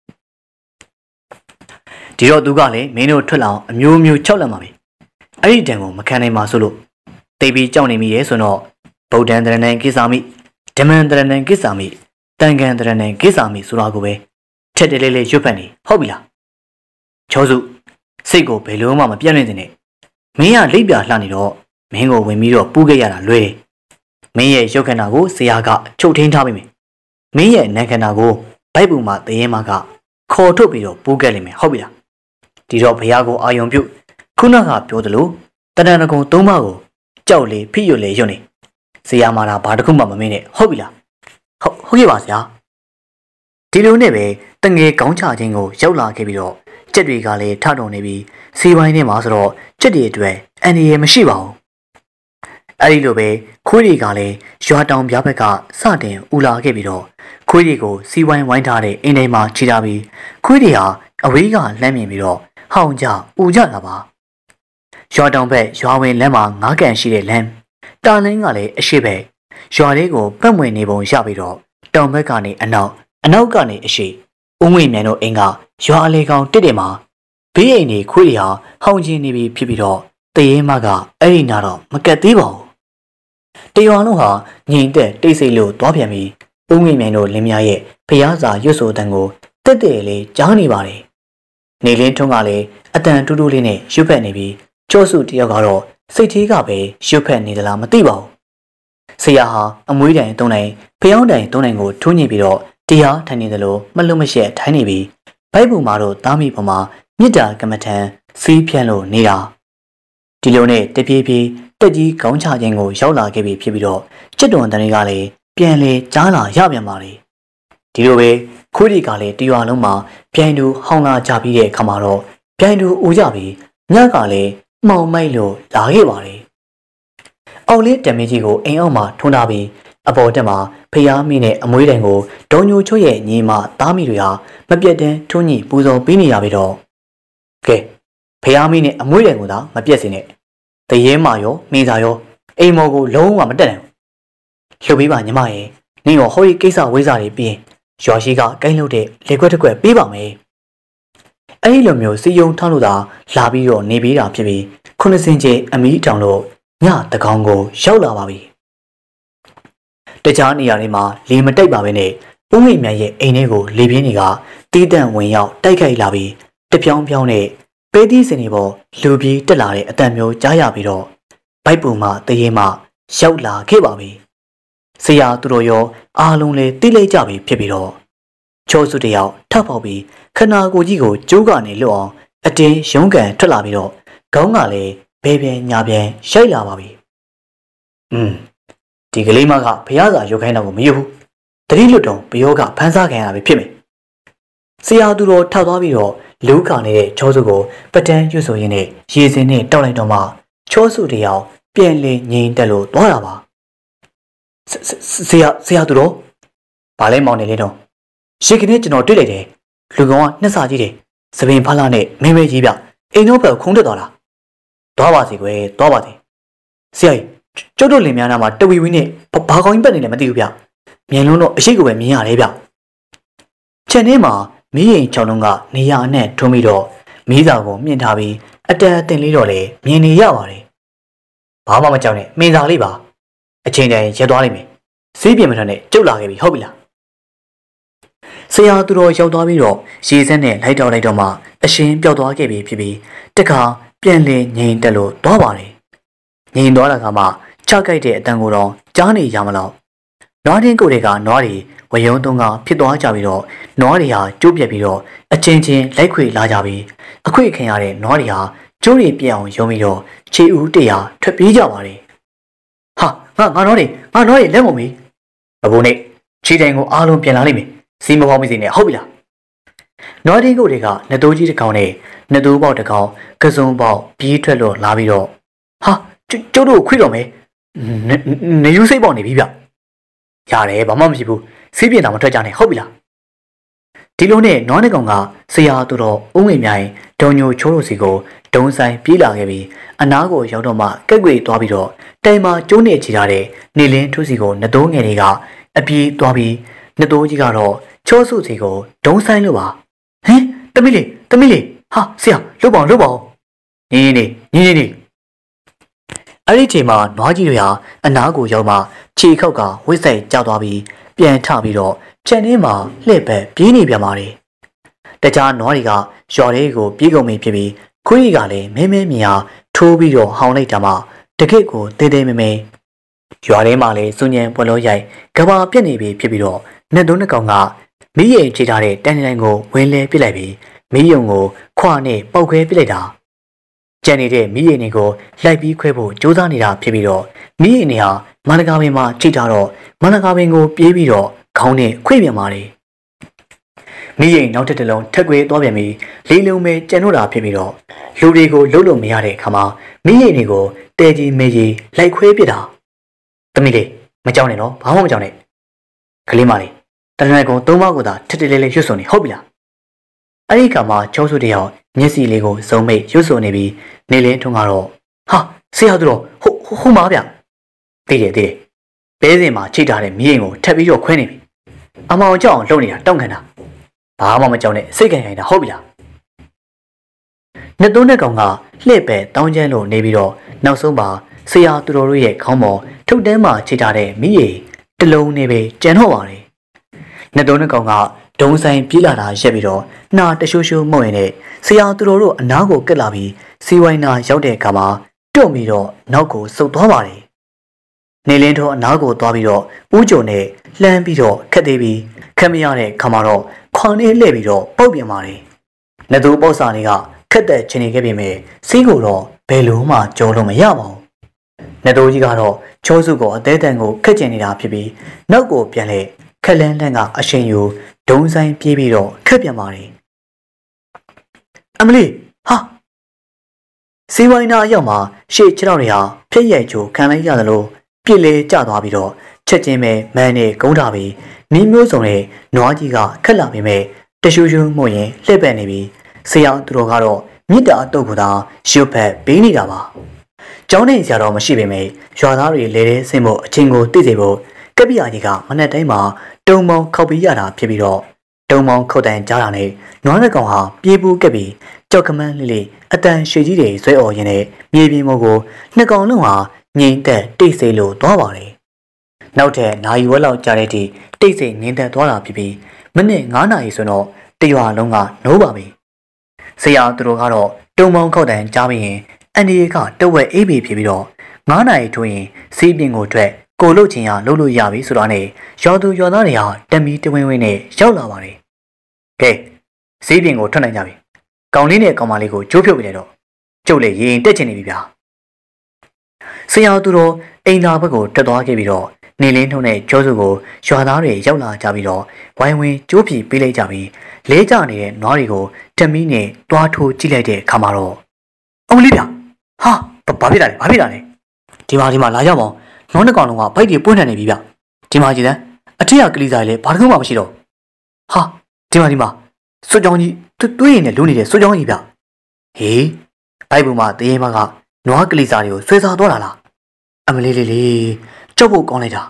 ဒီတော့သူကလည်းမင်းတို့ထွက်လာအောင်အမျိုးမျိုးချောက်လက်မှာပဲအဲ့ဒီတန်ကိုမခံနိုင်ပါဆိုလို့တိတ်ပြီးကြောက်နေမိရဲဆိုတော့ဗုဒ္ဓံတရဏံကိစ္ဆာမိဓမ္မံတရဏံကိစ္ဆာမိတန်ခံတရဏံကိစ္ဆာမိဆိုတာကိုပဲထက်တလေးလေးရွတ်ဖတ်နေဟုတ်ပြီလားချောစုစိတ်ကိုဘယ်လိုမှမပြတ်နိုင်တဲ့နဲ့မင်းကလိပ်ပြလှနေတော့မင်းကိုဝင်ပြီးတော့ပူးခဲ့ရတာလွဲတယ်မင်းရဲ့ရုပ်ခန္ဓာကိုဆရာကချုပ်ထင်းထားပေးမယ်မင်းရဲ့နာခန္ဓာကိုဗိုက်ပူမှာတရေမကခေါ်ထုတ်ပြီးတော့ပူးခဲ့လိမ့်မယ်ဟုတ်ပြီလားဒီတော့ဘုရားကိုအာယုံပြုခုနကပြောသလိုတဏ္ဍာကုံသုံးပါးကိုကြောက်လေဖိရွလေရွတ်နေဆရာမာတာဘာတစ်ခုမှမမင်းနဲ့ဟုတ်ပြီလားဟုတ်ဟုတ်ကဲ့ပါဆရာဒီလိုနဲ့ပဲတငယ်ကောင်းချခြင်းကိုရောက်လာခဲ့ပြီးတော့ကြက်တွေကလည်းထတော်နေပြီးစီးပိုင်းထဲမှာဆိုတော့ကြက်တွေအတွက်အန္တရာယ်မရှိပါဘူးအဲ့ဒီလိုပဲခွေးတွေကလည်းရွာတောင်ပြားဘက်ကစတင်ဦးလာခဲ့ပြီးတော့ခွေးတွေကိုစီးပိုင်းဝိုင်းထားတဲ့အိမ်ထဲမှာခြေထားပြီးခွေးတွေဟာအဝေးကလှမ်းမြင်ပြီးတော့ဟောင်ကြဦးကြလာပါရွာတောင်ဘက်ရွာဝင်လမ်းမှာငါးကန်ရှိတဲ့လမ်းတာလင်းကလည်းအရှိဘက်ရွာလေးကိုပတ်ဝင်နေပုံရပြီးတော့တောင်ဘက်ကနေအနောက်အနောက်ကနေအရှိဦးငွေမြန်တို့အိမ်ကရွာအလေကောင်တစ်တယ်မှာဘေးအိမ်တွေခွေးတွေဟာဟောင်ကျင်နေပြီဖြစ်ပြီးတော့တရေမကအဲ့ဒီနာတော့မကတ်သေးပါဘူးတရွာလုံးဟာငြိမ်သက်တိတ်ဆိတ်လို့သွားပြန်ပြီးဦးငွေမြန်တို့လင်းမရဲ့ဖျားစာရွတ်ဆိုတန်ကိုတက်တယ်လေးကြားနေပါတယ်နေလင်းထုံးကလည်းအတန်တူးတူးလေးနဲ့ရွတ်ဖက်နေပြီးကျောစုတယောက်ကတော့စိတ်သေးကပဲရွတ်ဖက်နေသလားမသိပါဘူးဆရာဟာအမွေးတိုင်သုံးတိုင်ဖျောင်းတိုင်သုံးတိုင်ကိုထိုးညှိပြီးတော့တရားထိုင်နေသလိုမလွတ်မရှက်ထိုင်နေပြီးဘိုက်ပူမာတို့သားမိပေါ်မှာမြစ်တာကမ္မထံစီးဖြန့်လို့နေတာဒီလိုနဲ့တပြေးပြေးတက်ကြီးခေါင်းချခြင်းကိုရောက်လာခဲ့ပြီဖြစ်ပြီးတော့ချစ်တွန်တန်တွေကလည်းပြန်လေကြားလာရပြန်ပါလေဒီလိုပဲခွေးတွေကလည်းတရွာလုံးမှာပြိုင်တူဟောင်းလာကြပြီးတဲ့အခါမှာတော့ပြိုင်တူဦးကြပြီးညကလည်းမှောင်မိုက်လို့လာခဲ့ပါလေအောက်လေးတမင်းကြီးကိုအိမ်အောက်မှာထွန်းထားပြီးအပေါ်တက်မှာဖျားမိနဲ့အမွေးတိုင်ကိုဒေါညိုချို့ရဲ့ညီမသားမိတွေဟာမပြတ်တမ်းထွန်းညှိပူဇော်ပေးနေရပြီးတော့ကဲဖျားမိနဲ့အမွေးတိုင်ကိုသာမပြတ်စေနဲ့တရေမာရောမိသားရောအိမ်မော်ကိုလုံးဝမတက်နိုင်ဘူးလှုပ်ပေးပါညီမရဲ့နင်ရောဟိုဒီကိစ္စဝိစားတွေပြီးရွာရှိကကိုင်းလို့တဲ့လေခွက်တစ်ခွက်ပေးပါမယ်အဲ့ဒီလိုမျိုးစီယုံထောင်းလို့သာလာပြီးတော့နေပေးတာဖြစ်ပြီးခုနှစ်စင်ကျအမီးတောင်လို့ညတကောင်ကိုရောက်လာပါပြီတခြားနေရာတွေမှာလေမတိုက်ပါဘဲနဲ့ဦးမိမြတ်ရဲ့အိမ်ထဲကိုလေပြင်းတွေကတီးတန့်ဝင်ရောက်တိုက်ခိုက်လာပြီးတပြောင်းပြောင်းနဲ့ပဲသီးစင်တွေပေါ်လူပြေးတက်လာတဲ့အတန်မျိုးကြားရပြီးတော့ဘိုက်ပူမှတရေမှရောက်လာခဲ့ပါပြီဆရာသူတို့ရောအားလုံးလည်းတိလိုက်ကြပြီဖြစ်ပြီးတော့ချောစုတယောက်ထပ်ပေါက်ပြီးခနာကိုကြီးကိုကျိုးကနေလွတ်အောင်အတင်းရုံးကန်ထွက်လာပြီးတော့ခေါင်းကလည်းဘဲပြန်ညာပြန်ရိုက်လာပါပြီอืมဒီကလေးမကဘုရားစာရုပ်ခိုင်းတော့ကိုမရဘူးတတိလွတ်တော့ဘယောကဖန်ဆားခံရတာပဲဖြစ်မယ်ဆရာသူတော်ထောက်သွားပြီးတော့လူးကာနေတဲ့ချောစုကိုပတန်းရွတ်ဆိုရင်းနဲ့ရေစင်နဲ့တောက်လိုက်တော့မှချောစုတယောက်ပြန်လည်ငြိမ်တက်လို့သွားတာပါဆရာဆရာသူတော်ဘာလဲမောင်နေလဲတော့ရှေ့ကနေကျွန်တော်တွေ့လိုက်တယ်လူကောင်ကနှစ်စာကြီးတယ်စပင်ဖလာနဲ့မင်းမဲကြီးပြအိမ်တော့ဘက်ခုံးတက်သွားတာသွားပါစီကွယ်သွားပါစေဆရာကြီးကျုပ်တို့လင်များနာမှာတဝီဝီနဲ့ဘာကောင်းကြီးပတ်နေလဲမသိဘူးဗျမြင်လုံးတော့အရှိကိုပဲမြင်ရတယ်ဗျခြံထဲမှာမီးရင်ချောင်းလုံးကနေရာအနဲ့ထုံးပြီးတော့မီးစာကိုမြင့်ထားပြီးအတန်အတင်လေးတော့လေမြင်နေရပါတယ်ဘာမှမကြောက်နဲ့မင်းစာလေးပါအချိန်တိုင်းရက်သွားလိမ့်မယ်စေးပြင်မထနဲ့ကျုပ်လာခဲ့ပြီဟုတ်ပြီလားဆရာသူတော်ရောက်သွားပြီးတော့ရေစက်နဲ့လိုက်တော့လိုက်တော့မှအရှင်ပျောက်သွားခဲ့ပြီဖြစ်ပြီးတခါပြန်လည်ငြိမ်တက်လို့သွားပါတယ်ငြိမ်သွားတာကမှချကြိုက်တဲ့အတန်ကိုတော့ကြားနေရမလို့နွားတင်းကိုတွေကနွားတွေဝယုံသုံးကဖြစ်သွားကြပြီးတော့နွားတွေဟာကျိုးပြက်ပြီးတော့အချင်းချင်းလိုက်ခွေလာကြပြီးအခွေခင်ရတဲ့နွားတွေဟာကျိုးတွေပြက်အောင်ယုံပြီးတော့ခြေဦးတရာထွက်ပြေးကြပါတယ်ဟာငါငါနွားတွေငါနွားတွေလက်မုံပြီအဘိုးနဲ့ခြေတိုင်ကိုအားလုံးပြန်လာလိမ့်မယ်စီမပေါင်းမစီနဲ့ဟုတ်ပြီလားနွားတင်းကိုတွေကနှစ်တိုးကြီးတစ်ကောင်နဲ့နှစ်တိုးပေါက်တစ်ကောင်ကစုံပေါက်ပြေးထွက်လို့လာပြီးတော့ဟာကျုပ်တို့ခွေးတော်မယ်နေယူစိတ်ပေါက်နေပြီဗျရတယ်ဘာမှမဖြစ်ဘူးစီးပြင်းတာမထွက်ကြနဲ့ဟုတ်ပြီလားဒီလိုနဲ့နွားနှစ်ကောင်ကဆရာသူတော်ဦးငွေမြိုင်ဒုံညိုချိုးတို့စီကိုဒုံဆိုင်ပြေးလာခဲ့ပြီးအနားကိုရောက်တော့မှကက်ကွေသွားပြီးတော့တိုင်မှာကျိုးနေချထားတဲ့နေလင်းထုစီကိုနှစ်တိုးငယ်တွေကအပြေးသွားပြီးနှစ်တိုးကြီးကတော့ချောစုစီကိုဒုံဆိုင်လို့ပါဟင်တမီးလေးတမီးလေးဟာဆရာလှုပ်ပါအောင်လှုပ်ပါအောင်နေနေနေနေနေအဲ့ဒီချိန်မှာနွားကြီးတွေဟာအနားကိုရောက်မှခြေခောက်ကဝစ်ဆိုင်ကျသွားပြီးပြန်ထပြီးတော့ခြံထဲမှာလှည့်ပဲပြေးနေပြန်ပါတယ်တခြားနွားတွေကရွာလေးကိုပြေးကုန်ပြီဖြစ်ပြီးခွေးကလည်းမဲမဲမြာထိုးပြီးတော့ဟောင်းလိုက်တာမှတကယ့်ကိုတဲတဲမဲမဲရွာထဲမှာလည်းစွညံပွဲလို့ရိုက်ကဘာပြက်နေပြီဖြစ်ပြီးတော့နှစ်သုံးနှစ်ကောင်ကမီးရင်ခြေထားတဲ့တန်းတန်းကိုဝင်လဲပစ်လိုက်ပြီးမီးယုံကိုခွာနဲ့ပောက်ခွဲပစ်လိုက်တာကျန်နေတဲ့မီးရင်တွေကိုလိုက်ပြီးခွဲဖို့ကြိုးစားနေတာဖြစ်ပြီးတော့မီးရင်တွေဟာမန္တကာပင်မှာချိတ်ထားတော့မန္တကာပင်ကိုပြေးပြီးတော့ခေါင်းနဲ့ခွေပြန်ပါတယ်မမိရင်နောက်တစ်တလုံးထက်ကွေးသွားပြန်ပြီးလေးလုံးပဲကျန်တော့တာဖြစ်ပြီးတော့လူတွေကိုလှုပ်လို့မရတဲ့အခါမှာမိရင်တွေကိုတဲကြီးမေကြီးလိုက်ခွဲပစ်တာသမီးလေးမကြောက်နဲ့နော်ဘာမှမကြောက်နဲ့ကလေးမလေးတရဏဂုံသုံးပါးကိုသာထစ်တလေးလေးရွတ်ဆိုနေဟုတ်ပြီလားအဲ့ဒီကမှချောစုတယောက်မျက်စိလေးကိုစုံမိတ်ရွတ်ဆိုနေပြီးနေလင်းထွန်းကတော့ဟာဆရာတို့ဟိုဟိုမှာဗျသိတယ်သိတယ်ပဲစင်မှာချိတ်ထားတဲ့မိရင်ကိုထပ်ပြီးတော့ခွဲနေပြီအမောင်ကြောက်အောင်လုပ်နေတာတောင့်ခံတာဘာမှမကြောက်နဲ့စိတ်ခံရင်တာဟုတ်ပြီလားနှစ်သုံးနှစ်ကောင်ကလှည့်ပဲတောင်းကျန်းလို့နေပြီးတော့နောက်ဆုံးမှာဆရာသူတော်တို့ရဲ့ခေါင်းပေါ်ထုတ်တန်းမှာချိတ်ထားတဲ့မိရင်တလုံးနဲ့ပဲကျန်တော့ပါတယ်နှစ်သုံးနှစ်ကောင်ကဒုံဆိုင်ပြေးလာတာရက်ပြီးတော့နှာတရှိုးရှိုးမှုန့်ရင်နဲ့ဆရာသူတော်တို့အနားကိုကက်လာပြီးစီဝိုင်းနာရောက်တဲ့အခါမှာတွန့်ပြီးတော့နောက်ကိုဆုတ်သွားပါတယ်နေလင်းတို့အနားကိုသွားပြီးတော့ဦးကြုံနဲ့လှမ်းပြီးတော့ခက်သေးပြီးခက်မရတဲ့ခါမှာတော့ခွန်လေးလှည့်ပြီးတော့ပုတ်ပြန်ပါတယ်လက်သူပေါက်စာလေးကခက်တဲ့ချင်နေခဲ့ပြင်မဲ့စီးကိုတော့ဘယ်လိုမှကြောလို့မရပါဘူးလက်သူကြီးကတော့ချောစုကိုအသေးတန်ကိုခက်ကျင်နေတာဖြစ်ပြီးနောက်ကိုပြန်လဲခက်လန်းလန်းကအရှင်ယူဒုံဆိုင်ပြေးပြီးတော့ခက်ပြန်ပါတယ်အမလီဟာစီဝိုင်းနာအရောက်မှာရှေ့ခြေထောက်တွေဟာဖြည့်ရိုက်ချိုခံလိုက်ရတယ်လို့ပြစ်လေကျသွားပြီးတော့ချက်ချင်းပဲမန်းနဲ့ကုန်းထားပြီးနီးမျိုးစုံနဲ့နွားကြီးကခက်လာပေမဲ့တရှူးရှူးမှုန့်ရင်လှည့်ပက်နေပြီးဆရာသူတော်ကတော့မြစ်တာအတုတ်ကသာရွတ်ဖက်ပေးနေတာပါကျောင်းနေဆရာတော်မရှိပေမဲ့ရွာသားတွေလဲတဲ့ဆင်းဖို့အချင်းကိုသိစေဖို့ကပ္ပိယကြီးကမနဲ့တိုင်းမှာတုံမောင်ခောက်ပြီးရတာဖြစ်ပြီးတော့တုံမောင်ခောက်တန်ကြားတာနဲ့နွားတစ်ကောင်ဟာပြေးပူးကပ်ပြီးကြောက်ကမန်းလေးလေးအတန်ရွှေကြီးတွေဆွဲអော်ရင်းနဲ့မြေပြင်ပေါ်ကိုနှစ်ကောင်လုံးဟာငိမ့်သက်တိတ်ဆိတ်လို့သွားပါတယ်နောက်ထပ်နိုင်ဝက်လောက်ကြာတဲ့အထိတိတ်ဆိတ်ငိမ့်သက်သွားတာဖြစ်ပြီးမိနစ်ငါးနာရီဆိုတော့တရွာလုံးကနိုးပါပြီဆရာသူတို့ကတော့တုံမောင်ခောက်တန်ကြားပြီးရင်အန်ဒီကတဝက်အေးပြီဖြစ်ပြီးတော့ငါးနာရီထိုးရင်စီးပြင်ကိုထွက်ကိုလုတ်ချင်ရလှုပ်လို့ရပြီဆိုတာနဲ့ရွာသူရွာသားတွေဟာတမီတဝင်းဝင်းနဲ့ရောက်လာပါတယ်ကဲစီးပြင်ကိုထွက်နိုင်ကြပြီကောင်လေးနဲ့ကောင်မလေးကိုကြိုးဖြုတ်ပြလိုက်တော့ကျုပ်လည်းရင်တက်ချင်နေပြီဗျာဆရာသူတို့အိမ်သာဘက်ကိုတက်သွားခဲ့ပြီးတော့နေလင်းထုံးနဲ့ကျောစုကိုရွာသားတွေရောက်လာကြပြီးတော့ဝိုင်းဝန်းကြိုးပြပေးလိုက်ကြပြီးလဲကျနေတဲ့နွားတွေကိုတမီးနဲ့တွားထိုးကြည့်လိုက်တဲ့အခါမှာတော့အမလေးဗျာဟာဘာဖြစ်တာလဲဘာဖြစ်တာလဲဒီမှာဒီမှာလာရောက်ပါနွားနှစ်ကောင်လုံးကဗိုက်တွေပွင့်နေနေပြီဗျဒီမှာကြည့်စမ်းအထက်ကကလေးစားလေးဘာတစ်ခုမှမရှိတော့ဟာဒီမှာဒီမှာစွကြောင်းကြီးတွေးရင်လည်းလူနေတဲ့စွကြောင်းကြီးဗျဟေးဘိုက်ပေါ်မှာတရေမကနွားကလေးစားတွေကိုဆွဲစားသွားတာလားအမလေးလေးလေးကြောက်ဖို့ကောင်းလိုက်တာ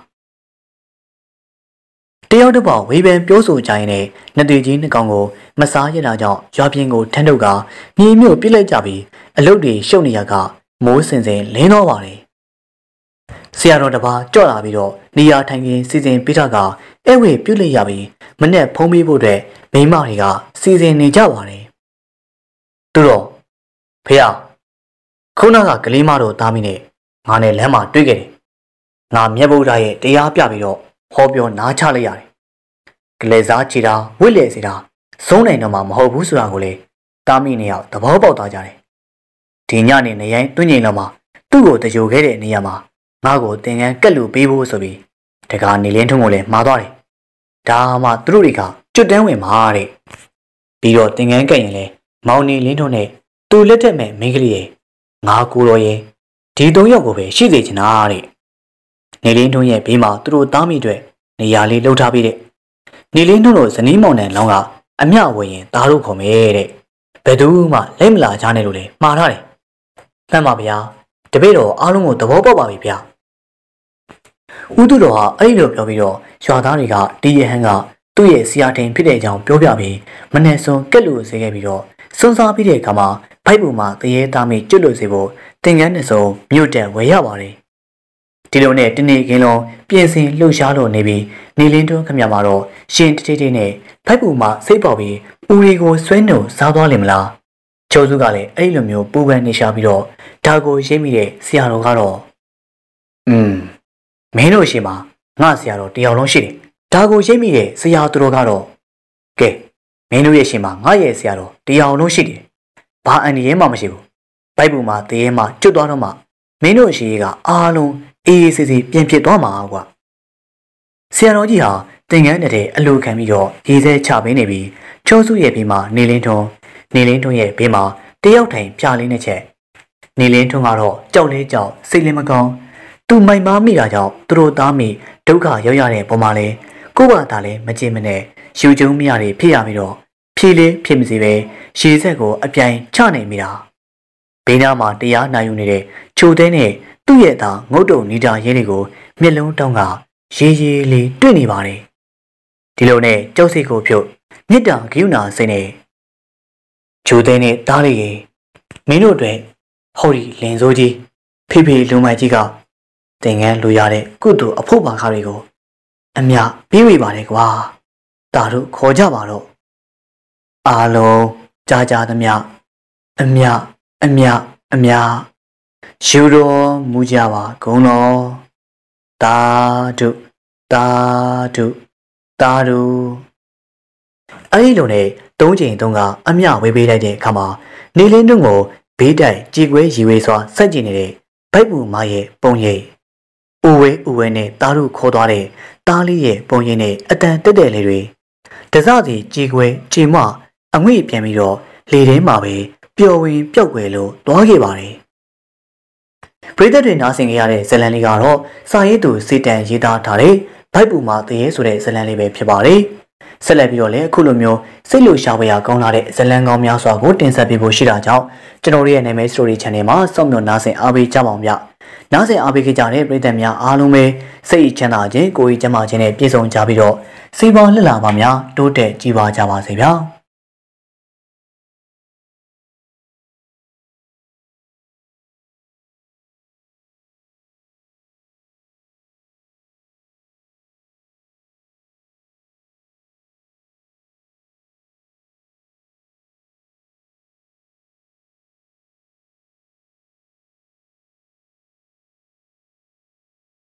တယောက်တစ်ပေါက်ဝေးပန်ပြောဆိုကြရင်လည်းနှစ်သွေးကြီးနှစ်ကောင်ကိုမစားရတာကြောင့်ရွာပြင်ကိုထန်းထုတ်ကမြေမြို့ပြစ်လိုက်ကြပြီးအလုတ်တွေရှုပ်နေရကမိုးစင်စင်လင်းတော့ပါတယ်ဆရာတော်တပါးကြော့လာပြီးတော့နေရာထိုင်ခင်းစီစဉ်ပေးထားကအဲဝေပြုတ်လိုက်ရပြီးမနဲ့ဖုံးပေးဖို့အတွက်မိမတွေကစီစဉ်နေကြပါတယ်သူတော့ဖေရခုနကကလေးမတော်သားမိနဲ့ငါနဲ့လမ်းမှာတွေ့ခဲ့တယ်ငါမြတ်ဗုဒ္ဓရဲ့တရားပြပြီးတော့ဟောပြောနားချလိုက်ရတယ်ကလေးစားချီတာဝိလေစီတာစုံးနိုင်တော့မှမဟုတ်ဘူးဆိုတာကိုလေသားမိနဲ့ရောက်သဘောပေါက်သွားကြတယ်ဒီညနေနေရင်တွင်းငိန်လောက်မှာသူ့ကိုတကြိုခဲ့တဲ့နေရာမှာငါ့ကိုသင်္ကန်းကက်လူပေးဖို့ဆိုပြီးတကားနေလင်းထုံးကိုလည်းမှားသွားတယ်ဒါမှသူတို့တွေကကျွတ်တန်းဝင်မှာတဲ့ပြီးတော့သင်္ကန်းကက်ရင်လေမောင်နေလင်းထုံးနဲ့သူ့လက်ထက်မဲ့မိန်းကလေးရဲ့ငါကိုတော်ရဲ့ဒီသုံးယောက်ကိုပဲရှိစေချင်တာတဲ့နေလင်းထုံးရဲ့ဘေးမှာသူတို့သားမိတွေနေရာလေးလှုပ်ထားပြီးတဲ့နေလင်းထုံးတို့ဇနီးမောင်နှံလောင်းကအမျှဝေရင်သားတို့ခေါ်မယ်တဲ့ဘယ်သူမှလက်မလာချားနဲ့လို့လေမှားထားတယ်မှန်ပါဗျာတပည့်တော်အားလုံးကိုသဘောပေါက်ပါပြီဗျာဦးသူတော်ဟာအဲ့လိုပြောပြီးတော့ရွာသားတွေကဒီရဟန်းကသူ့ရဲ့ဆရာတင်ဖြစ်တဲ့အကြောင်းပြောပြပြီးမနဲ့စွန်ကက်လို့စေခဲ့ပြီးတော့စွန်းစားပြီးတဲ့အခါမှာဖိုက်ပုံမှာတရေသားမိကျွတ်လို့စေဖို့တင်ကန်းနဲ့စုံမြို့တက်ဝယ်ရပါတယ်ဒီလိုနဲ့တနေ့ကင်းလုံးပြင်ဆင်လှုပ်ရှားလို့နေပြီးနေလင်းတွန်းခမရမှာတော့ရှင်တတိတိနဲ့ဖိုက်ပုံမှာစိတ်ပေါက်ပြီးဦးရီကိုဆွဲနှုံစားသွားလိမ့်မလားချိုးစုကလည်းအဲ့လိုမျိုးပူပန်နေရှာပြီးတော့ဒါကိုရိပ်မိတဲ့ဆရာတော်ကတော့อืมမင်းတို့ရှိမှာငါဆရာတော်တယောက်လုံးရှိတယ်ဒါကိုရိပ်မိတဲ့ဆရာတော်ကတော့ကဲမင်းတို့ရဲ့ရှင်မှာငါရဲ့ဆရာတော်တယောက်လုံးရှိတယ်ဘာအန်ဒီရဲမှမရှိဘူးဘိုက်ပုံမှာတရေမှကျွတ်သွားတော့မှမင်းတို့ရှိကအားလုံးအေးအေးဆေးဆေးပြင်ဖြစ်သွားမှာကွာဆရာတော်ကြီးဟာသင်္ကန်းတဲ့အလူခံပြီးတော့ရေစဲချပေးနေပြီးချောစုရဲ့ဘေးမှာနေလင်းထွန်းနေလင်းထွန်းရဲ့ဘေးမှာတယောက်ထိုင်ဖြာလေးနဲ့ချက်နေလင်းထွန်းကတော့ကြောက်လေးကြောက်စိတ်လည်းမကောင်းသူမိုက်မားမိတာကြောင့်သူတို့သားမိဒုက္ခရောက်ရတဲ့ပုံမှာလဲကို့ဘာသာလည်းမကြင်မနဲ့ယူကျုံမရတွေဖြစ်ရပြီးတော့ဖြေလေးဖြစ်မစီပဲရေဆက်ကိုအပြိုင်ချနိုင်မိတာဘေးနားမှာတရားနာယူနေတဲ့ချိုသိန်းနဲ့သူ့ရဲ့သားငုတ်တုံနီတာရင်းတွေကိုမျက်လုံးတောင်းကရေရေလေးတွေ့နေပါတယ်ဒီလိုနဲ့ကြောက်စိတ်ကိုဖြုတ်မေတ္တာဂရုဏာစိတ်နဲ့ချိုသိန်းနဲ့သားလေးရေမင်းတို့အတွက်ဟောဒီလင်စိုးကြီးဖေဖေလူမိုက်ကြီးကသင်္ကန်းလိုရတဲ့ကုသိုလ်အဖို့ပါကားတွေကိုအမြပြေးဝေပါတယ်ကွာတာတို့ခေါ်ကြပါတော့အားလုံးကြားကြသမျှအမြအမြအမြယူတော်မူကြပါကုန်တော်တာတို့တာတို့တာတို့အဲ့ဒီလိုနဲ့သုံးချိန်သုံးကအမြဝေးပေးလိုက်တဲ့အခါမှာနေလင်းတို့ကိုဘေးတိုင်ကြည်ကွဲရီဝေးစွာစိုက်ကြည့်နေတဲ့ဗိုက်ပူမရဲ့ပုံရိပ်ဦးဝဲဦးဝဲနဲ့တားတို့ခေါ်သွားတဲ့တားလေးရဲ့ပုံရိပ်နဲ့အတန်တက်တက်လေးတွေတစစီကြည်ကွဲကြည်မအငွေ့ပြန်ပြီးတော့လေထဲမှာပဲပျော်ဝင်ပျောက်ွယ်လို့သွားခဲ့ပါတယ်ပရိသတ်တွေနားဆင်ကြရတဲ့ဇလန်လေးကတော့စာရေးသူစေတန်ရေးသားထားတဲ့ဗိုက်ပူမတရေဆိုတဲ့ဇလန်လေးပဲဖြစ်ပါတယ်ဆက်လက်ပြီးတော့လည်းအခုလိုမျိုးစိတ်လိုရှာဖွေရကောင်းလာတဲ့ဇလန်ကောင်းများစွာကိုတင်ဆက်ပေးဖို့ရှိတာကြောင့်ကျွန်တော်တို့ရဲ့နာမည် Story Channel မှာစောင့်မျှော်နားဆင်အားပေးကြပါအောင်ဗျ။နားဆင်အားပေးကြတဲ့ပရိသတ်များအားလုံးပဲစိတ်ချမ်းသာခြင်းကိုယ်ကြီးကျန်းမာခြင်းနဲ့ပြည့်စုံကြပြီးတော့စိတ်ပေါင်းလှလှပါများတိုးတက်ကြည်ပါကြပါစေဗျာ။